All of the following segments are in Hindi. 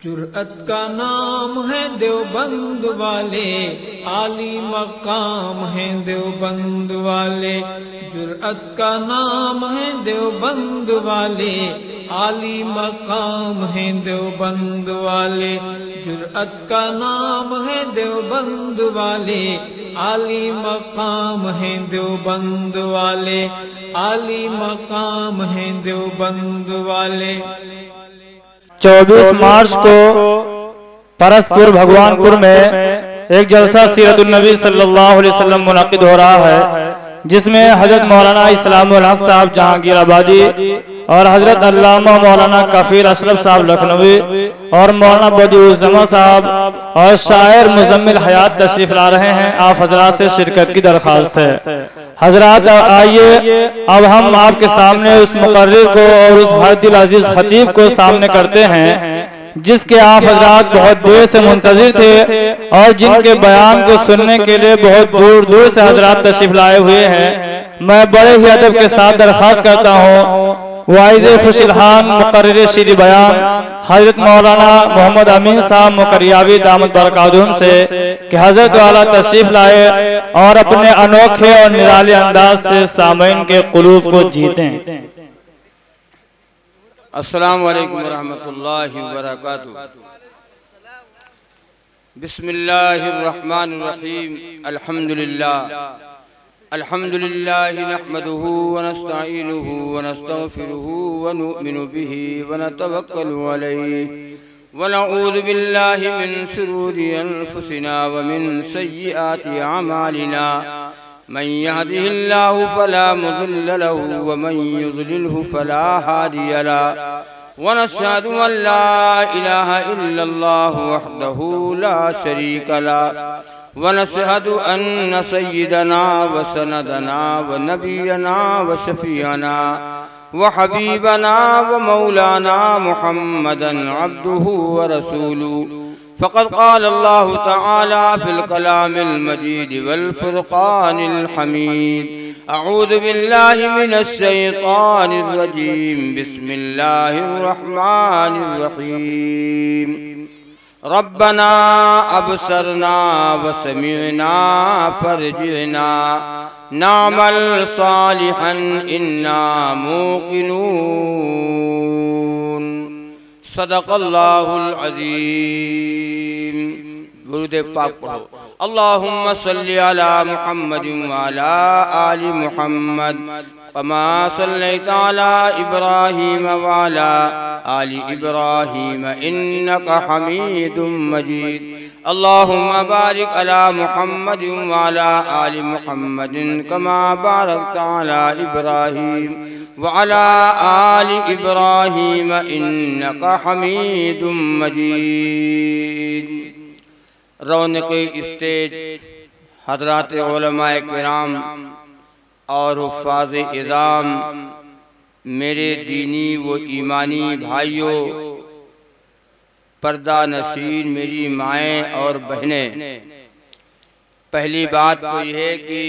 जुर्अत का नाम है देवबंद वाले, आली मकाम है देवबंद वाले। जुर्अत का नाम है देवबंद वाले, आली मकाम है देवबंद वाले। जुर्अत का नाम है देवबंद वाले, आली मकाम है देवबंद वाले, आली मकाम है देवबंद वाले। 24 मार्च को परसपुर भगवानपुर में एक जलसा सीरतुल नबी सल्लल्लाहु अलैहि वसल्लम मुनक़िद हो रहा है, जिसमें हजरत मौलाना इस्लामुल हक साहब जहांगीर आबादी और हजरत अल्लामा मौलाना कफीर अशरफ साहब लखनवी और मौलाना बदिउज़्ज़मा साहब और शायर मुज़म्मिल हयात तशरीफ ला रहे हैं। आप हजरात से शिरकत की दरख्वास्त है। हजरात आइए, अब हम आपके सामने उस मुकर्रिर को और उस हरदिल अजीज खतीब को सामने करते हैं, जिसके आप हजरात बहुत देर से मुंतजिर थे और जिनके बयान को सुनने के लिए बहुत दूर दूर से हजरात तशरीफ लाए हुए हैं। मैं बड़े ही अदब के साथ दरख्वास्त करता हूँ वाइज़े खुशिलहान मुकर्रिर शीरी बयान हजरत मौलाना मोहम्मद अमीन साहब मुकरियावी दामत बरकातुहुम से कि हजरत वाला तशरीफ लाए और अपने अनोखे और निराले अंदाज से सामईन के कुलूब को जीतें। अस्सलामु अलैकुम वरहमतुल्लाहि वबरकातुहू। बिस्मिल्लाहिर रहमानिर रहीम। अल्हम्दुलिल्लाह अल्हम्दुलिल्लाहि नहमदुहु व नस्तईनुहु व नस्तगफिरुहु व नु'मिनु बिही व नतवक्कलु अलैहि व नऊज़ु बिल्लाहि मिन शुरूरि अनफुसिना व मिन सय्यिआति अमालिना। मन यहदिहिल्लाहु फला मुज़िल्ल लहु व मन युज़लिलहु फला हादिय लहु व नशहदु अन ला इलाहा इल्लल्लाहु वहदहु ला शरीक लहु व नशहदु अन्न सय्यिदना व सनदना व नबियना व शफीअना व हबीबना व मौलाना मुहम्मदन अब्दुहु व रसूलुहु। फ़क़द क़ाल अल्लाहु तआला फ़िल कलामिल मजीद वल फ़ुरक़ानिल हमीद। अऊज़ु बिल्लाहि मिनश शैतानिर रजीम। बिस्मिल्लाहिर रहमानिर रहीम। रब्बना अबसरना व समिअना फरजिअना नामल सालिहन इन्ना मूक़िनून। सदक़ल्लाहुल अज़ीम। गुरुदेव पाक पढ़ो। अल्लाहुम्मा सल्लि अला मुहम्मदिन व अला आलि मुहम्मद कमा सल्लैता अला इब्राहीम व अला आलि इब्राहीम इन्नका हमीदुम मजीद। अल्लाहुम्मा बारिक अला मुहम्मदिन व अला आलि मुहम्मदिन कमा बारकता अला इब्राहीम व अला आलि इब्राहीम इन्नका हमीदुम मजीद। रौनक़े स्टेज हज़रात उलमाए किराम और हुफ़्फ़ाज़ इज़ाम, मेरे दीनी व ईमानी भाइयों, पर्दा नशीन मेरी माएँ और बहनें, पहली बात तो यह है कि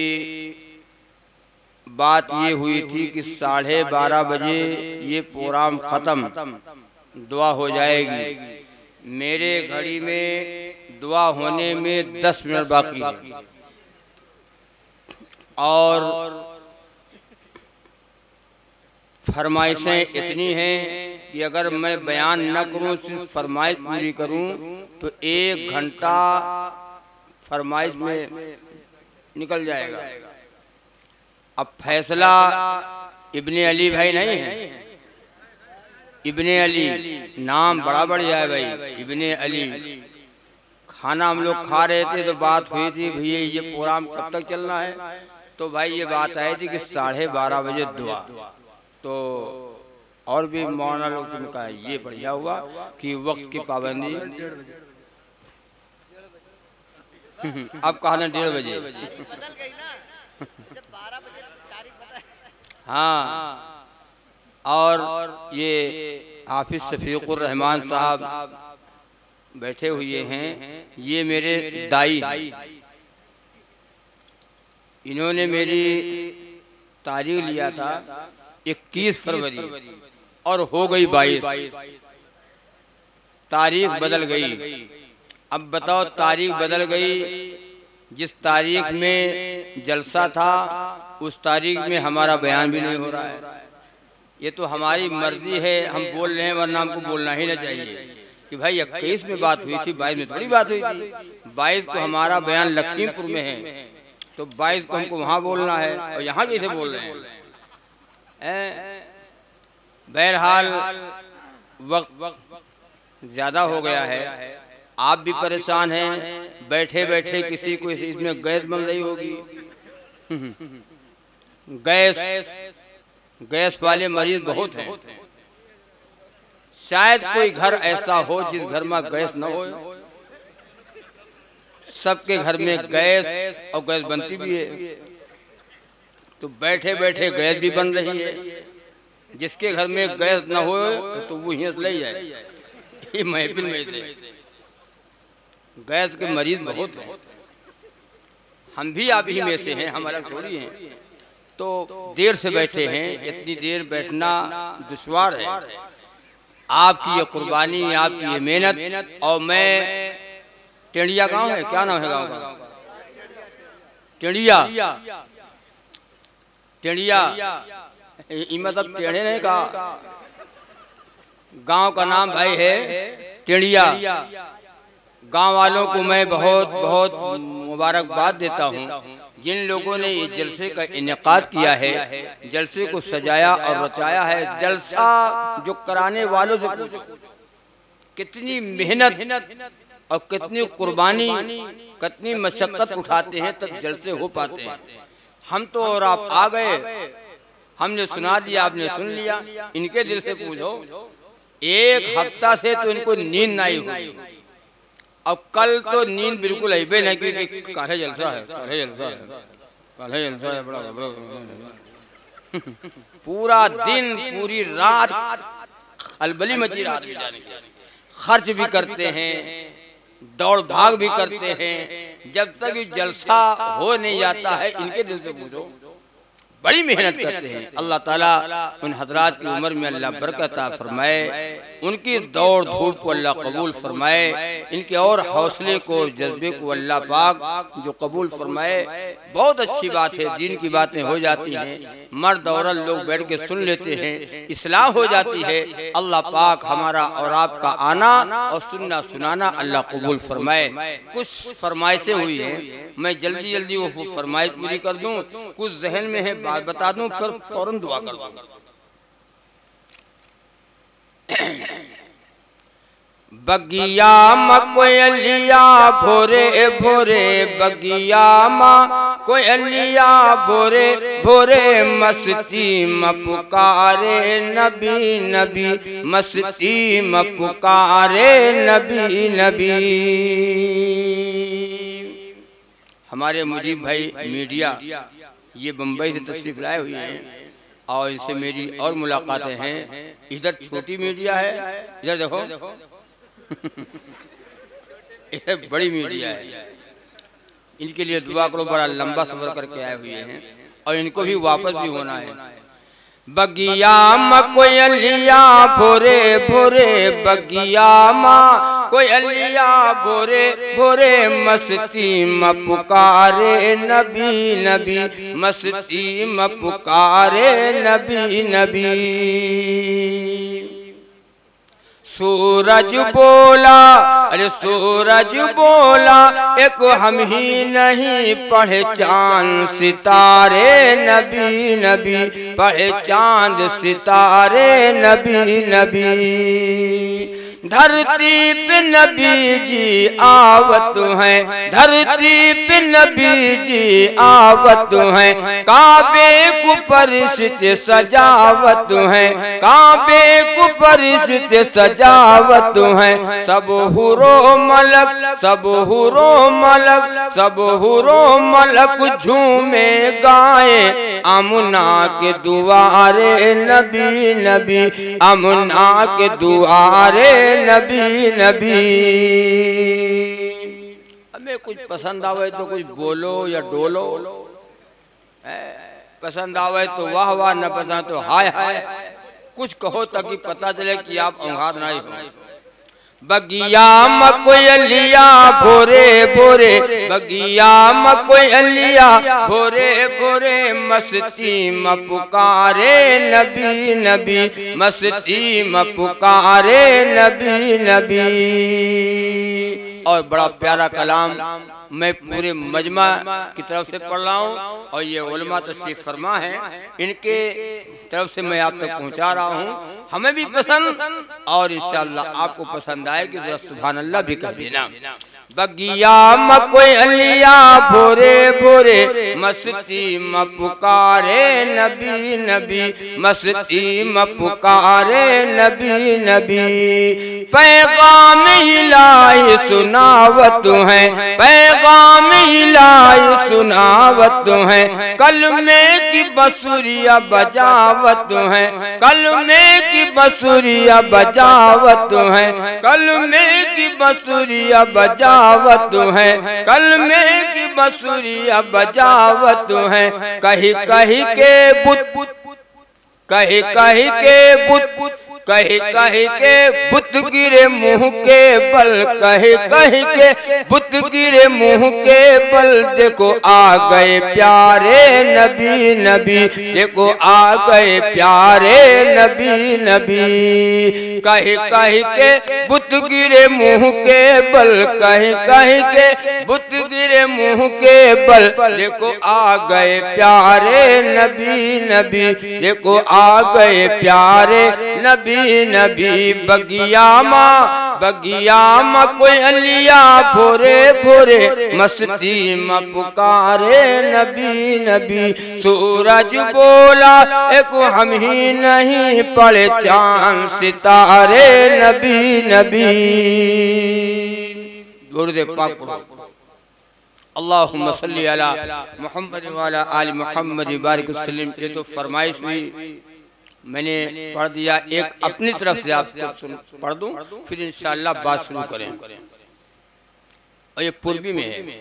बात ये हुई थी कि 12:30 बजे ये प्रोग्राम ख़त्म, दुआ हो जाएगी। मेरे घड़ी में दुआ होने में 10 मिनट बाकी है और फरमाइशें इतनी हैं कि अगर मैं बयान न करूं, सिर्फ फरमाइश पूरी करूं तो 1 घंटा फरमाइश में निकल जाएगा। अब फैसला इब्ने अली भाई नहीं है, इब्ने अली नाम बड़ा बढ़ जाए भाई, इब्ने अली। खाना हम लोग खा रहे थे तो बात हुई थी भैया ये प्रोग्राम कब तक चलना है, तो भाई ये बात आई थी कि 12:30 बजे दुआ। तो और भी मौलाना लोग ने कहा ये बढ़िया हुआ कि वक्त की पाबंदी। अब कहा ना 1:30 बजे। हाँ, और ये हाफिज शफीकुर रहमान साहब बैठे हुए हैं, ये मेरे दाई, इन्होंने मेरी तारीख लिया था 21 फरवरी और हो गई 22। तारीख बदल गई। अब बताओ, तारीख बदल गई, जिस तारीख में जलसा था उस तारीख में हमारा बयान भी नहीं हो रहा है। ये तो हमारी मर्जी है, हम बोल रहे हैं, वरना हमको बोलना ही ना चाहिए कि भाई 21 में बात हुई थी, 22 में थोड़ी बात हुई थी। 22 को हमारा बयान लखीमपुर में है, तो 22 को हमको वहां बोलना है, और यहाँ कैसे बोल रहे हैं? बहरहाल वक्त ज्यादा हो गया है, आप भी परेशान हैं। बैठे बैठे किसी को इसमें गैस बन रही होगी। गैस वाले मरीज बहुत हैं। शायद कोई घर ऐसा हो जिस घर में गैस न हो। सबके घर में गैस और गैस बनती भी है, तो बैठे बैठे गैस भी बन रही है। जिसके घर में गैस न हो तो वो यहीं से ले जाए, ये महफिल में से। गैस के मरीज बहुत हैं, हम भी आप ही में से हैं, हमारा थोड़ी हैं। तो देर से बैठे हैं, इतनी देर बैठना दुश्वार है। आपकी ये कुर्बानी, आपकी ये मेहनत। और मैं टेढ़िया गांव है, क्या नाम है गांव का? टेढ़िया। मतलब टेढ़े नहीं का, गांव का नाम भाई है टेढ़िया। गांव वालों को मैं बहुत बहुत मुबारकबाद देता हूं, जिन लोगों ने ये जलसे का इनेकाद किया है, जलसे को सजाया और रचाया है। जलसा जो कराने वालों से पूछो, कितनी मेहनत और कितनी कुर्बानी, कितनी मशक्कत उठाते हैं तब जलसे हो पाते हैं। हम तो और आप आ गए, हमने सुना दिया, आपने सुन लिया। इनके दिल से पूछो, एक हफ्ता से तो इनको नींद नहीं हुई, अब कल तो नींद बिल्कुल है नहीं, क्योंकि काहे जलसा है, काहे जलसा है, काहे जलसा है, बड़ा पूरा दिन पूरी रात खलबली मची, रात भी जाने की। खर्च भी करते हैं, दौड़ भाग भी करते हैं, जब तक ये जलसा हो नहीं जाता है। इनके दिल से पूछो, बड़ी मेहनत करते हैं। अल्लाह ताला उन हजरात की उम्र में अल्लाह बरकत फरमाए, उनकी दौड़ धूप को अल्लाह कबूल फरमाए, इनके और हौसले को, जज्बे को अल्लाह पाक जो कबूल फरमाए। बहुत अच्छी बात है, दीन की बातें हो जाती हैं, मर्द औरत लोग बैठ के सुन लेते हैं, इस्लाह हो जाती है। अल्लाह पाक हमारा और आपका आना और सुनना सुनाना अल्लाह कबूल फरमाए। कुछ फरमाइशें हुई हैं, मैं जल्दी जल्दी वो फरमाइश पूरी कर दूं। कुछ जहन में है, बात बता दूं, फिर फौरन दुआ कर दूं। बगिया म कोयलिया भोरे भोरे, बगिया म कोयलिया भोरे भोरे, मस्ती म पुकारे नबी नबी, मस्ती म पुकारे नबी नबी। हमारे मुजीब भाई मीडिया ये बम्बई से तशरीफ लाए हुए हैं, और इनसे मेरी और मुलाकातें हैं। इधर छोटी मीडिया है, इधर देखो इधर बड़ी मीडिया है। इनके लिए दुआ करो, बड़ा लंबा सफर करके आए हुए हैं, और इनको भी वापस भी होना है। बगिया म कोयलिया भोरे भोरे, बगिया म कोयलिया भोरे भोरे, मस्ती म पुकारे नबी नबी, मस्ती म पुकारे नबी नबी। सूरज बोला, अरे सूरज बोला, एक हम ही नहीं पहचान सितारे नबी नबी, पहचान सितारे नबी नबी। धरती पे नबी जी आवत हैं, धरती पे नबी जी आवत हैं, काबे को परिचित सजावत हैं, काबे को परिचित सजावत हैं। सब हुरो मलक, सब हुरो मलक, सब हुरो मलक झूमे गाए, अमुना के दुआरे नबी नबी, अमुना के दुआरे नबी नबी। हमें कुछ पसंद आवे तो कुछ बोलो या डोलो, पसंद आवे तो वाह वाह, न पसंद तो हाय हाय। कुछ कहो ताकि पता चले कि आप औंघात नहीं हो। बगिया मकोयलिया भोरे भोरे, बगिया मकोयलिया भोरे भोरे, मस्ती में पुकारे नबी नबी, मस्ती में पुकारे नबी नबी। और बड़ा प्यारा कलाम मैं पूरे मजमा की तरफ से पढ़ रहा हूँ और ये उलमा तशरीफ फरमा है, इनके तरफ से मैं आप तक पहुँचा रहा हूँ। हमें भी पसंद और इंशाअल्लाह आपको पसंद आएगी, जरा सुभान अल्लाह भी कह देना। बगिया मकोयलिया भोरे भोरे, मस्ती में पुकारे नबी नबी, मस्ती में पुकारे नबी नबी। पैगाम इलाही सुनावत है, पैगाम इलाही सुनावत है, कलमे की बसुरिया बजावत है, कलमे की बसुरिया बजावत है, कलमे की बसुरिया बजावत है, कलमे की बसुरिया बजावत है। कही कही के बुत, कही कही के बुत, कही कही के बुत गिरे मुंह के बल, कही कही के बुत गिरे मुंह के बल। देखो आ गए प्यारे नबी नबी, देखो आ गए प्यारे नबी नबी। कही कही के बुत गिरे मुंह के बल, कही कही के बुत गिरे मुंह के बल। देखो आ गए प्यारे नबी नबी, देखो आ गए प्यारे नबी नबी। बगिया मा कोयलिया भोरे भोरे, मस्ती में पुकारे नबी नबी। सूरज बोला एक हम ही नहीं, पड़े चांद सितारे नबी नबी। गुरुदेव पाक अल्लाहुम्मा सल्ली अला मुहम्मद व अला आलि मुहम्मद बारिक वसल्लम। ये तो फरमाइश हुई, मैंने पढ़ दिया। एक अपनी तरफ से आप पढ़ दूं, फिर इंशाअल्लाह बात शुरू करें। और ये पूर्वी में है।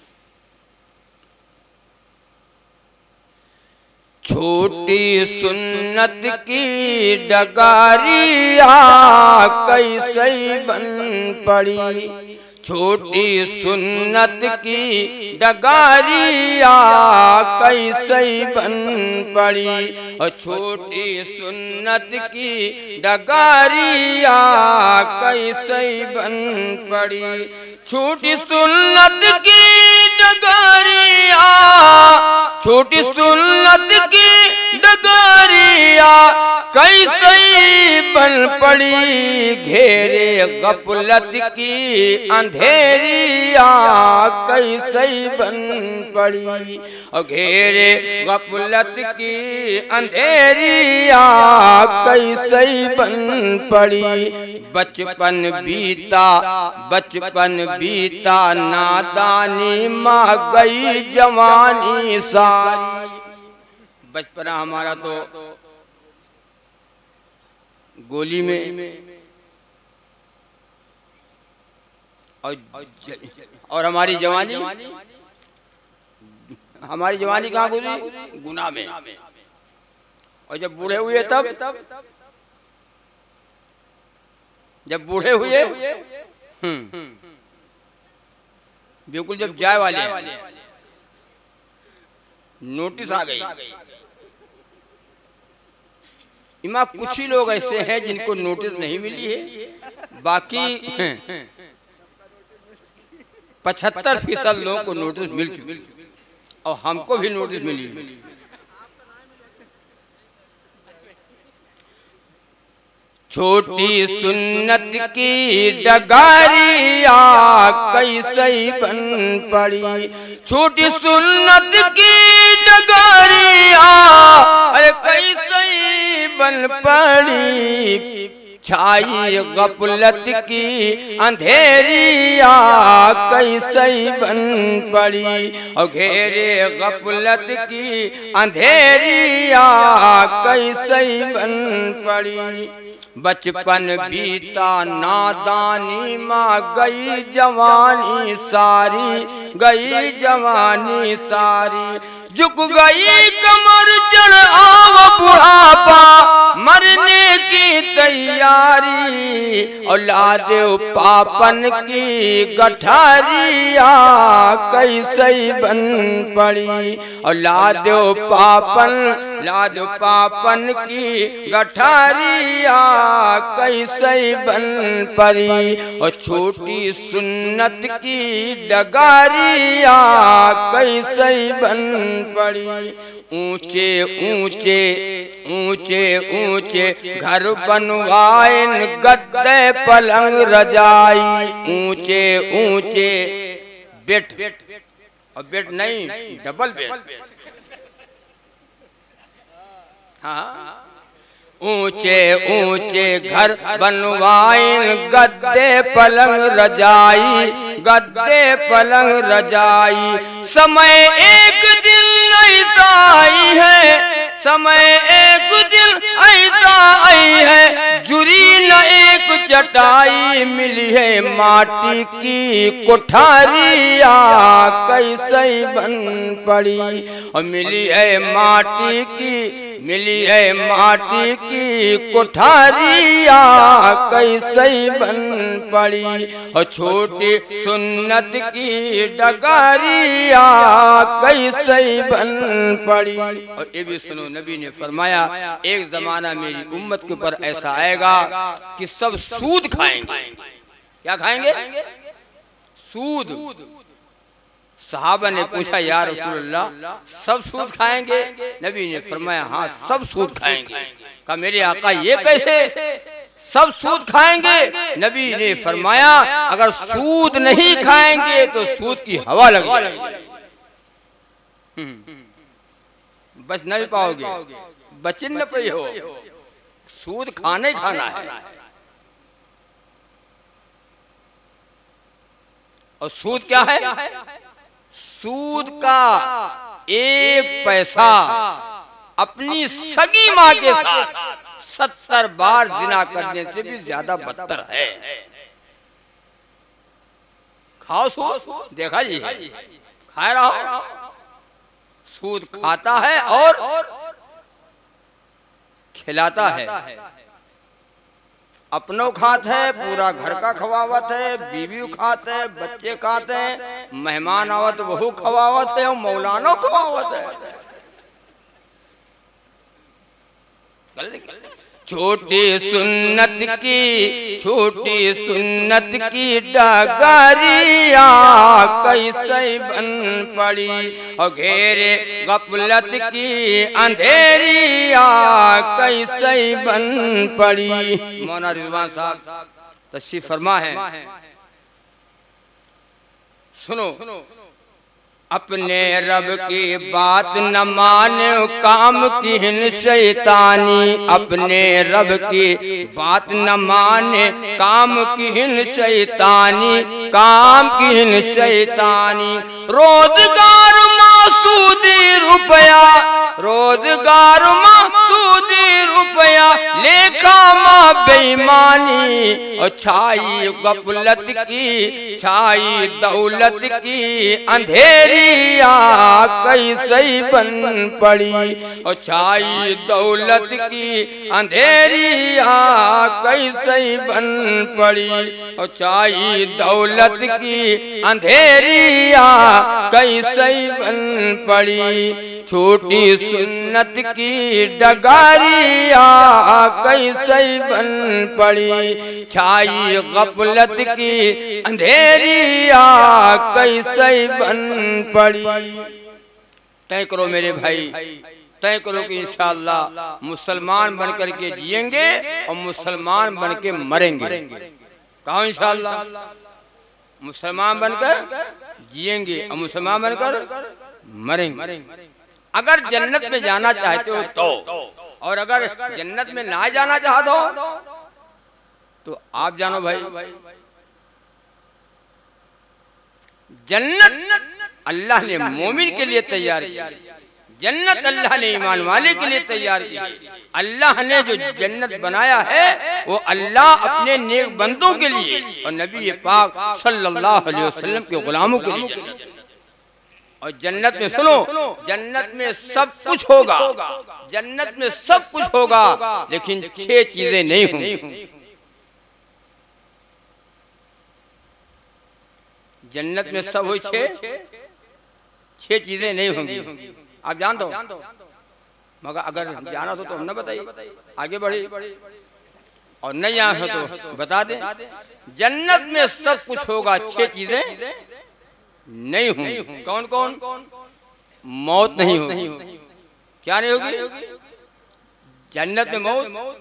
छोटी सुन्नत की डगारिया कैसे बन पड़ी, छोटी सुन्नत की डगारिया कैसे बन पड़ी। और छोटी सुन्नत की डगारिया कैसे बन पड़ी, छोटी सुन्नत की डगारिया, छोटी सुन्नत की डगारिया कैसे बन पड़ी। घेरे गफलत की अंधेरिया कैसे बन पड़ी, और घेरे गफलत की अंधेरिया कैसे बन पड़ी। बचपन बीता, बचपन बीता, नादानी माँ गई जवानी सारी। बचपना हमारा तो गोली में, और हमारी जवानी, हमारी जवानी कहाँ गुजरी? गुनाह में। और जब बूढ़े हुए तब, जब बूढ़े हुए बिल्कुल जब जाए वाले नोटिस आ गई। इमा कुछ ही लोग ऐसे हैं जिनको नोटिस नहीं मिली है, बाकी 75% लोगों को नोटिस मिल चुकी और हमको भी नोटिस मिली। छोटी सुन्नत की डगारिया कैसे बन पड़ी, छोटी सुन्नत की डगारिया अरे कैसे बन पड़ी। छाई गफलत की अंधेरिया कैसे बन पड़ी, और घेरे गफलत की अंधेरिया कैसे बन पड़ी। बचपन बीता नादानी माँ गई जवानी सारी, गई जवानी सारी। झुक गई कमर चढ़ आव बुढ़ापा, मरने की तैयारी और लादे पापन की गठारिया कैसे बन पड़ी और लादो पापन की गठारिया कैसे बन पड़ी और छोटी सुन्नत की डगारिया कैसे बन पड़ी। ऊंचे ऊंचे ऊंचे ऊंचे घर बनवाए गद्दे पलंग रजाई ऊंचे ऊंचे बेट और बेट नहीं डबल बेट। हाँ ऊंचे ऊंचे घर बनवाए गद्दे पलंग रजाई गद्दे पलंग रजाई। समय एक दिन ऐसा आई है समय एक दिन ऐसा आई है जुरी न एक चटाई मिली है माटी की कोठारिया कैसे बन पड़ी और मिली है माटी की कोठारिया कैसे बन पड़ी और छोटी सुन्नत की डगारिया कैसे बन पड़ी। और ये भी सुनो, नबी ने फरमाया एक जमाना मेरी उम्मत के ऊपर ऐसा आएगा कि सब सूद खाएंगे। क्या खाएंगे? सूद। सहाबा ने पूछा या रसूलल्लाह सब सूद खाएंगे? नबी ने फरमाया हाँ सब सूद खाएंगे। कहा मेरे आका ये कैसे सब सूद खाएंगे? नबी ने फरमाया अगर सूद नहीं खाएंगे तो सूद की हवा लगेगी, बच नहीं पाओगे, बच न पाई हो। सूद खाना ही खाना है। और सूद क्या है? सूद का एक पैसा अपनी सगी माँ के साथ 70 बार जिना करने से भी ज्यादा बदतर है। खाओ सूद, देखा जी खा रहा सूद खाता है और खिलाता है। अपनों खाते है, पूरा घर का खवावत है, बीवी खाते है, बच्चे खाते हैं, मेहमान आवत वहू खवावत है और मौलाना खवावत है। छोटी सुन्नत की डगारिया कैसे बन पड़ी और घेरे गफलत की अंधेरिया कैसे बन पड़ी। मौलाना रिजवान साहब तशरीफ फरमा है, सुनो। अपने रब की बात न माने काम की हिन शैतानी, अपने रब की बात न माने काम की हिन शैतानी, काम की हिन शैतानी। रोजगार मासूदी रुपया, रोजगार मासूदी रुपया, लेखा माँ बेईमानी और छाई गफलत की, छाई दौलत की अंधेरिया कैसे बन पड़ी और छाई दौलत की अंधेरिया कैसे बन पड़ी और छाई दौलत की अंधेरिया कैसे बन पड़ी। छोटी सुन्नत की डगारिया कैसे बन पड़ी, छाई गफलत की अंधेरिया कैसे बन पड़ी। तय करो मेरे भाई, तय करो कि इंशाअल्लाह मुसलमान बनकर के जिएंगे और मुसलमान बन के मरेंगे। कहो इंशाअल्लाह मुसलमान बनकर जिएंगे और मुसलमान बनकर मरेंगे। अगर जन्नत में जाना चाहते हो तो, और अगर जन्नत में ना जाना चाहते हो तो आप जानो भाई, जन्नत अल्लाह ने मोमिन के लिए तैयार की, जन्नत अल्लाह ने ईमान वाले के लिए तैयार की। अल्लाह ने जो जन्नत बनाया है वो अल्लाह अपने नेक बंदों के लिए और नबी पाक सल्लल्लाहु अलैहि वसल्लम के गुलामों के लिए। और जन्नत में सुनो, जन्नत में सब कुछ होगा, जन्नत में सब कुछ होगा, लेकिन 6 चीजें नहीं होंगी। जन्नत में सब हुई 6 चीजें नहीं होंगी। आप जान दो, मगर अगर जाना तो हम न बताइए, आगे बढ़े, और नहीं जाना तो बता दें। जन्नत में सब कुछ होगा, 6 चीजें नहीं होंगी। कौन कौन? मौत नहीं होगी। क्या नहीं होगी? जन्नत में मौत,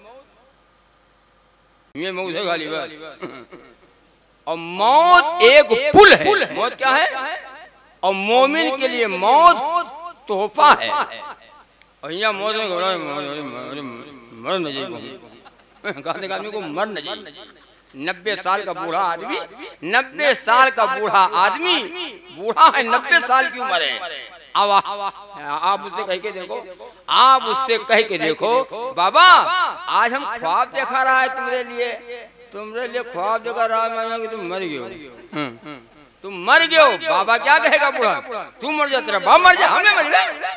ये मौत है खाली बात। और मौत एक पुल है। मौत क्या है? और मोमिन के लिए मौत तोहफा है। और यहाँ मौत में मर न जाए, आदमी को मर न जाए। 90 साल का बूढ़ा आदमी, 90 साल का बूढ़ा आदमी, बूढ़ा है, 90 साल की उम्र है। अब आप उससे कह के देखो, आप उससे कह के देखो, बाबा आज हम ख्वाब देखा रहा है तुम्हारे लिए ख्वाब देखा रहा है, मैं तुम मर गए हो, तुम मर गए हो। बाबा क्या कहेगा बूढ़ा? तू मर जा, तेरा बाप मर जा, हमें मर गए।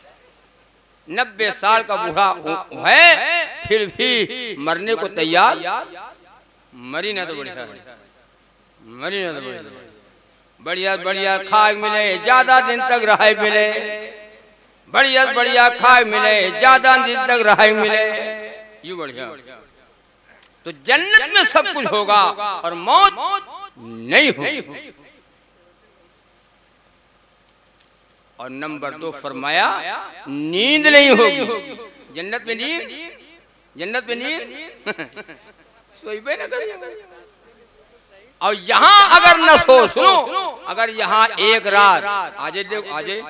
90 साल का बूढ़ा है, फिर भी मरने को तैयार। मरी ना तो बढ़िया, मरी ना तो बढ़िया, बढ़िया खाए मिले, ज्यादा दिन तक रहाई मिले, बढ़िया बढ़िया खाए मिले, ज्यादा दिन तक रहाई मिले, यू बढ़िया। तो जन्नत में सब कुछ होगा और मौत नहीं होगी। और नंबर 2 फरमाया, नींद नहीं होगी। जन्नत में नींद, जन्नत में नींद सोई पे न करिए। और यहाँ अगर न सो, सुनो, अगर यहाँ एक रात आजे देखो, आजे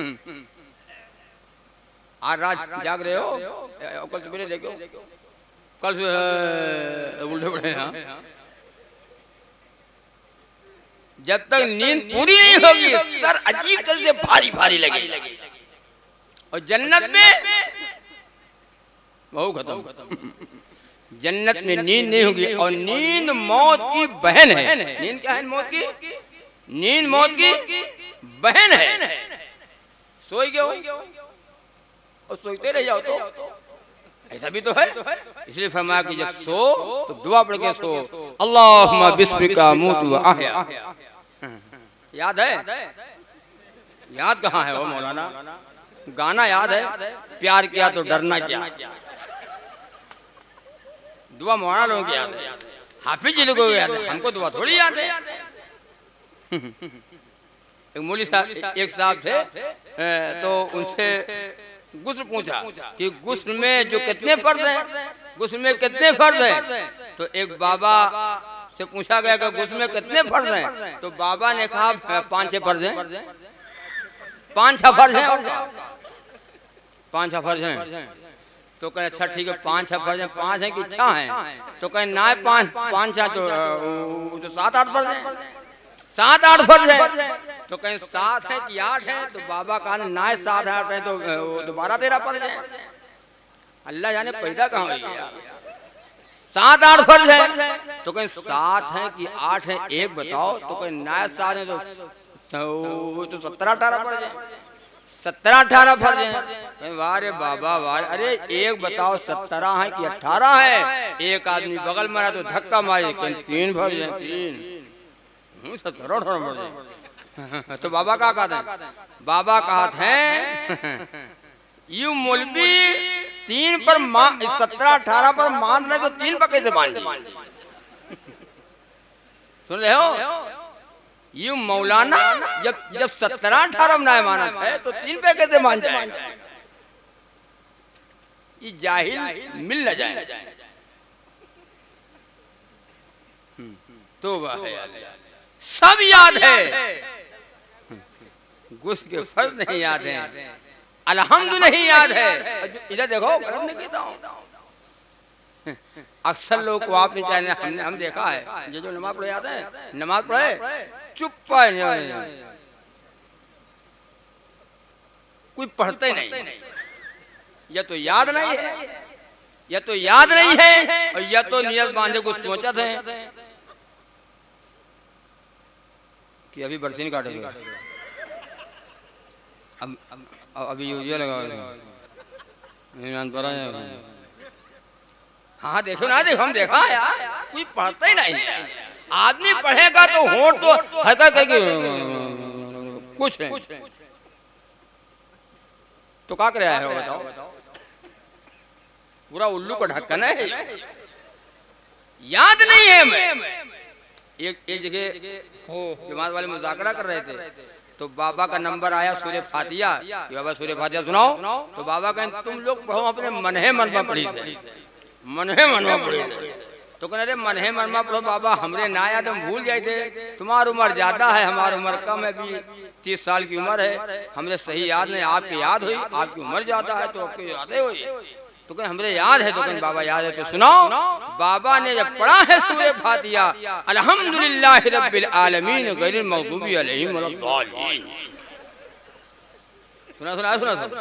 आज रात जाग रहे हो, कल सुबह देखो, कल से उल्टे पड़े। जब तक नींद पूरी नहीं होगी, सर अजीब तरह से भारी भारी लगेगी। और जन्नत में बहुत खत्म। जन्नत में नींद नहीं होगी। और नींद मौत की बहन है। नींद क्या है? मौत की, नींद मौत की बहन है। सोई गए और सोते रह जाओ तो ऐसा भी तो है। इसलिए फरमाया कि जब सो तो दुआ पढ़ के सो, अल्लाहुम्मा बिस्मिका अमूतु व अहया। याद है? याद कहाँ है वो मौलाना? गाना याद है, प्यार किया तो डरना क्या। दुआ मौलाना लोगों की याद है, हाफिज जी लोगों को याद है, हमको दुआ थोड़ी याद है। एक मौलवी साहब, एक साहब थे, तो उनसे गुस्ल पूछा कि गुस्ल में जो कितने फर्ज हैं, गुस्ल में कितने फर्ज हैं। तो एक बाबा से पूछा गया कि गुस्ल में कितने फर्ज हैं। तो बाबा ने कहा 5-6 फर्ज हैं, 5-6 फर्ज हैं, 5-6 फर्ज हैं। तो कहे अच्छा ठीक है, 5-6 फर्ज हैं, 5 हैं कि 6 हैं? तो कहे ना 5-6 तो 7-8 फर्ज हैं, 7-8 फर्ज है। तो कहीं 7 है कि 8 है? तो बाबा कहा ना 7-8 है, तो 12-13 फर्ज है। अल्लाह जाने पैदा कहाँ हुई है। 7-8 फर्ज है। तो कहीं 7 है कि 8 है, एक बताओ। तो कहीं ना 7 है तो 17-18 फर्ज है, 17-18 फर्ज है। वारे बाबा वारे, अरे एक बताओ 17 है कि 18 है? एक आदमी बगल मारा तो धक्का मारे, 3 फर्ज है, 3। तो बाबा का कहते, बाबा कहते हैं यू मौलवी 3 पर 17-18 पर मान रहे तो 3 पर कैसे मान जाए? सुन रहे हो? यू मौलाना जब 17-18 में माना है तो 3 पे कैसे मान जाए? ये जाहिल मिल न जाए। तो सब याद है, गुस्ल के फर्ज नहीं याद है, अलहम्दु नहीं याद है। इधर देखो, गलत नहीं कहता हूँ। अक्सर लोग को आपने चाहे हम देखा है, जो नमाज पढ़े आते हैं, नमाज पढ़े चुप पाए, कोई पढ़ते नहीं। या तो याद नहीं है, या तो याद नहीं है, और या तो नियत बांधे कुछ सोचा थे कि अभी बरसीन काटेगा। अभी ये लगा हाँ देखो ना, देखो हम देखा यार, कोई पढ़ता ही नहीं है। आदमी पढ़ेगा तो होंठ तो हरकत करेगी, कुछ नहीं तो क्या कर रहा है बताओ? पूरा उल्लू का ढक्कन है। याद नहीं है मैं एक जगह जमात वाले मुज़ाकरा कर रहे थे, तो बाबा का नंबर आया सूरह फातिहा, बाबा सूरह फातिहा सुनाओ। तो बाबा कहें तुम लोग पढ़ो, अपने मनहे मन में पढ़ी थे, मनहे मन में पढ़ी थे। तो कहने अरे मनहे मन में पढ़ो बाबा, हमरे ना याद, हम भूल जाए थे। तुम्हारी उम्र ज्यादा है, हमारी उम्र कम है, भी 30 साल की उम्र है, हमरे सही याद नहीं, आपकी याद हुई, आपकी उम्र ज्यादा है तो आपकी यादें हुई। तो कहें हमरे याद है, तो कहें बाबा याद है तो सुनाओ। बाबा ने जब पढ़ा है सूरह फातिहा, अल्हम्दुलिल्लाहि रब्बिल आलमीन गैरिल मग़दूबि अलैहिम वलद्दालीन, सुना सुना सुना सुना।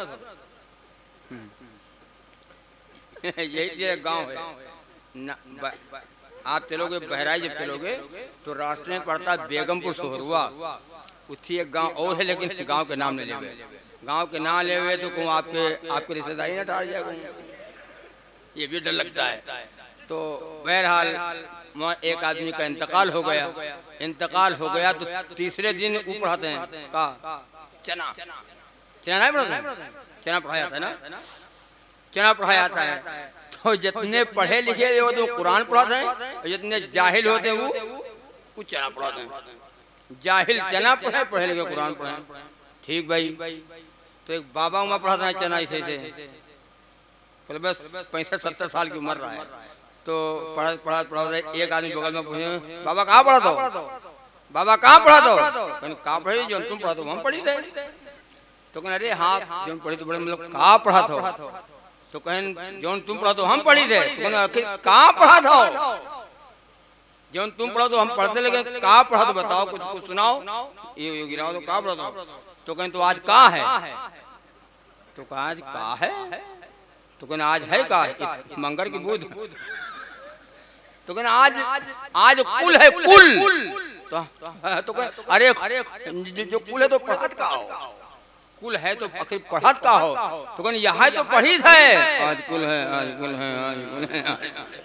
यही गांव है। आप चलोगे बहराइच, जब चलोगे तो रास्ते में पड़ता है बेगमपुर सोहरुआ, उसी एक गांव और है, लेकिन गांव के नाम नहीं लेवे। गांव के नाम लेवे तो कहूँ आपके रिश्तेदारी न टाल जाएगा, ये भी डर लगता है। तो बहरहाल वहाँ एक आदमी का इंतकाल हो गया। इंतकाल हो गया तो तीसरे दिन ऊपर पढ़ाते हैं का चना, चना नहीं पढ़ाते, चना पढ़ाया जाता है ना, चना पढ़ाया जाता है। तो जितने पढ़े लिखे हो तो कुरान पढ़ाते हैं, और जितने जाहिल होते हैं वो चना पढ़ाते हैं। जाहिल चना पढ़े, पढ़े लिखे कुरान पढ़े। ठीक भाई, तो एक बाबा उमा पढ़ाता है चना ऐसे से, बस 65-70 साल की उम्र रहा है। तो पढ़ा एक आदमी बगल में पूछे बाबा कहाँ पढ़ा दो, बाबा कहाँ पढ़ा दो, कहाँ पढ़े जो तुम पढ़ा दो हम पढ़ी थे। तो कहने अरे हाँ जो पढ़ी तो बड़े मतलब कहाँ पढ़ा था, तो कहें जो तुम पढ़ा तो हम पढ़ी थे। तो कहने आखिर कहाँ पढ़ा था, जो तुम पढ़ा तो हम पढ़ते, लेकिन कहाँ पढ़ा तो बताओ, कुछ सुनाओ, ये गिराओ तो कहाँ पढ़ा दो। तो कहें तो आज कहाँ है, तो कहा आज कहाँ है, तो कहना आज है का मंगर की बुध, तो कहना आज कुल है कुल। तो कहना अरे जो कुल है तो पढ़त का हो, कुल है तो आखिर पढ़त का हो। तो कहना यहाँ तो पढ़ी है, आज कुल है, आज कुल है, आज कुल है।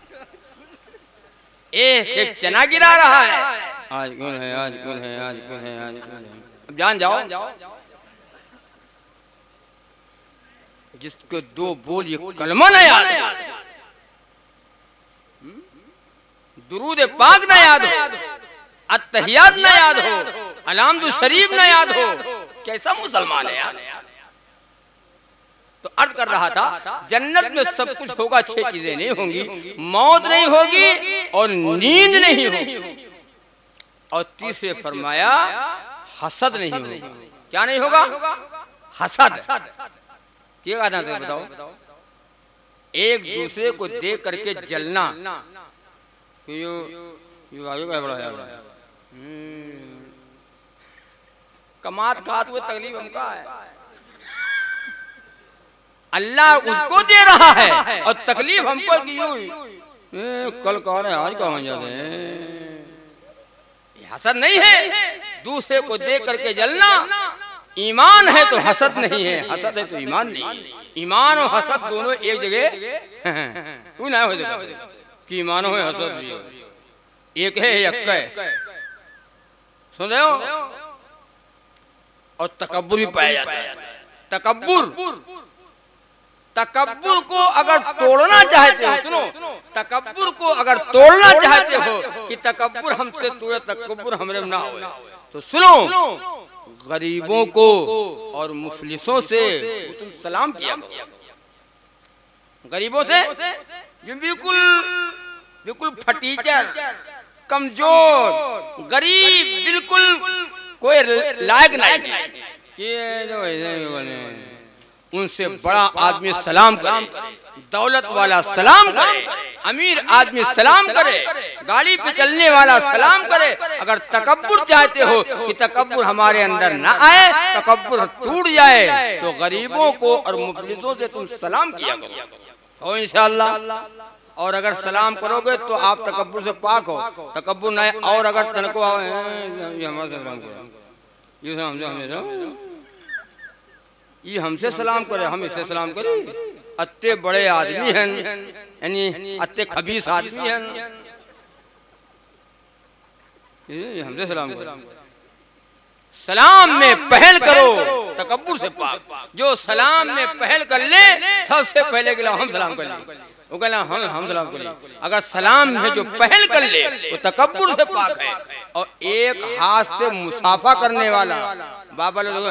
एक चना गिरा रहा है, आज कुल है, आज कुल है, आज कुल है, आज कुल है। अब जान जाओ जिसके दो बोल ये कलमा न याद हो, दुरूद पाक न याद हो, अत्तहियात न याद हो, अलहम्दु शरीफ न याद हो, कैसा मुसलमान है यार। तो अर्ज कर रहा था जन्नत में सब कुछ होगा, 6 चीजें नहीं होंगी, मौत नहीं होगी और नींद नहीं होगी, और तीसरे फरमाया हसद नहीं होगी। क्या नहीं होगा, हसद। क्या कहना था बताओ, एक दूसरे को देख करके जलना, कमात खात हुए तकलीफ हमका है, अल्लाह उसको दे रहा है और तकलीफ हमको की हुई। कल कह रहे आज कहाँ जाते हैं, हसद नहीं है, दूसरे को देख करके जलना। ईमान है तो हसद नहीं है, हसद है तो ईमान नहीं। ईमान और हसद दोनों एक जगह तू ना हो कि ईमान हो हसद भी एक है, एक है, सुन रहे हो। और तकब्बुर भी पाया जाता है। तकब्बुर को अगर तोड़ना चाहते हो, सुनो, तकब्बुर को अगर तोड़ना चाहते हो कि तकब्बुर हमसे तोड़े, तकब्बुर हमरे ना हो, तो सुनो, गरीबों को और मुफलिसों से तुम सलाम किया करो। गरीबों से जो बिल्कुल फटीचर, कमजोर, गरीब, बिल्कुल कोई लायक नहीं, ये जो उनसे बड़ा आदमी सलाम करे, दौलत वाला सलाम करे, अमीर आदमी सलाम करे, गाड़ी पे चलने वाला सलाम करे। अगर तकब्बुर चाहते हो कि तकब्बुर हमारे अंदर ना आए, तकब्बुर टूट जाए, तो गरीबों को और मुफलिसों से तुम सलाम किया करो इंशाअल्लाह। और अगर सलाम करोगे तो आप तकब्बुर से पाक हो, तकब्बुर ना। और अगर तनको ये हमसे सलाम करे, हम इससे सलाम करें। अत्ते बड़े आदमी हैं, यानी अत्ते खबीस आदमी हैं, ये हमसे सलाम करो। सलाम में पहल करो तकब्बुर से पाक। जो सलाम में पहल कर ले सबसे पहले के हम सलाम कर ले, वो कहला हम सलाम कर ले। अगर सलाम में जो पहल कर ले वो तकब्बुर से पाक है। और एक हाथ से मुसाफा करने वाला बाबा लोग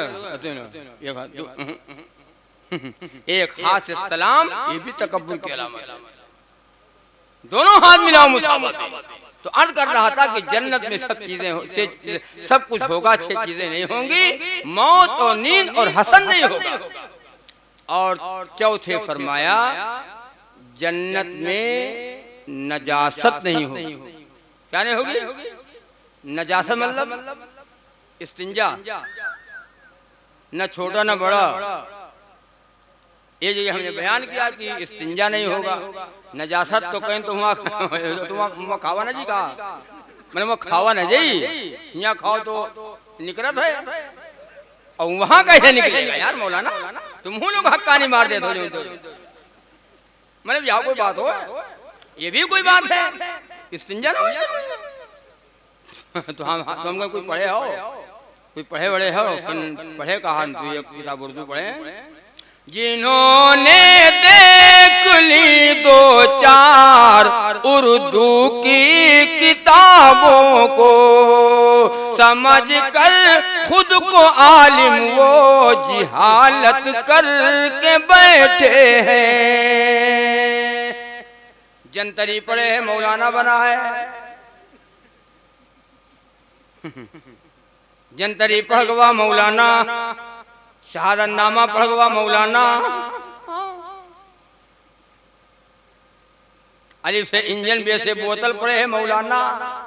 एक हाथ से सलाम, ये भी तकब्बुर की अलामत है। दोनों हाथ मिलाओ मुसाफा से। तो अर्ज कर रहा था कि जन्नत में सब चीजें सब कुछ होगा, 6 चीजें नहीं होंगी, मौत और नींद और हसन नहीं होगा। और चौथे फरमाया जन्नत में नजासत नहीं होगी। क्या नहीं होगी? नजासत मतलब इस्तिंजा, न छोटा न बड़ा। ये जो हमने बयान किया कि इस्तिंजा नहीं होगा, नजासत तो कहीं तो वहाँ खावा ना जी का, मैंने वो खावा ना जी, यहाँ खाओ तो निकलत है और वहाँ कैसे निकलेगा यार मौलाना, तुम लोग हक्कानी मार दे दो। मतलब यहाँ कोई बात हो, ये भी कोई बात है, इस्तिंजा ना तो हम कोई पढ़े हो, कोई पढ़े बड़े हो, पढ़े कहा किताब उर्दू पढ़े। जिन्होंने देख ली 2-4 उर्दू की किताबों को, समझ कर खुद को आलिम वो जिहालत करके बैठे हैं। जंतरी पढ़े है, मौलाना बना है। जंतरी पढ़ गवा मौलाना, शहादतनामा पढ़ गवा मौलाना, अलिफ से इंजन, बे से बोतल पढ़े है मौलाना।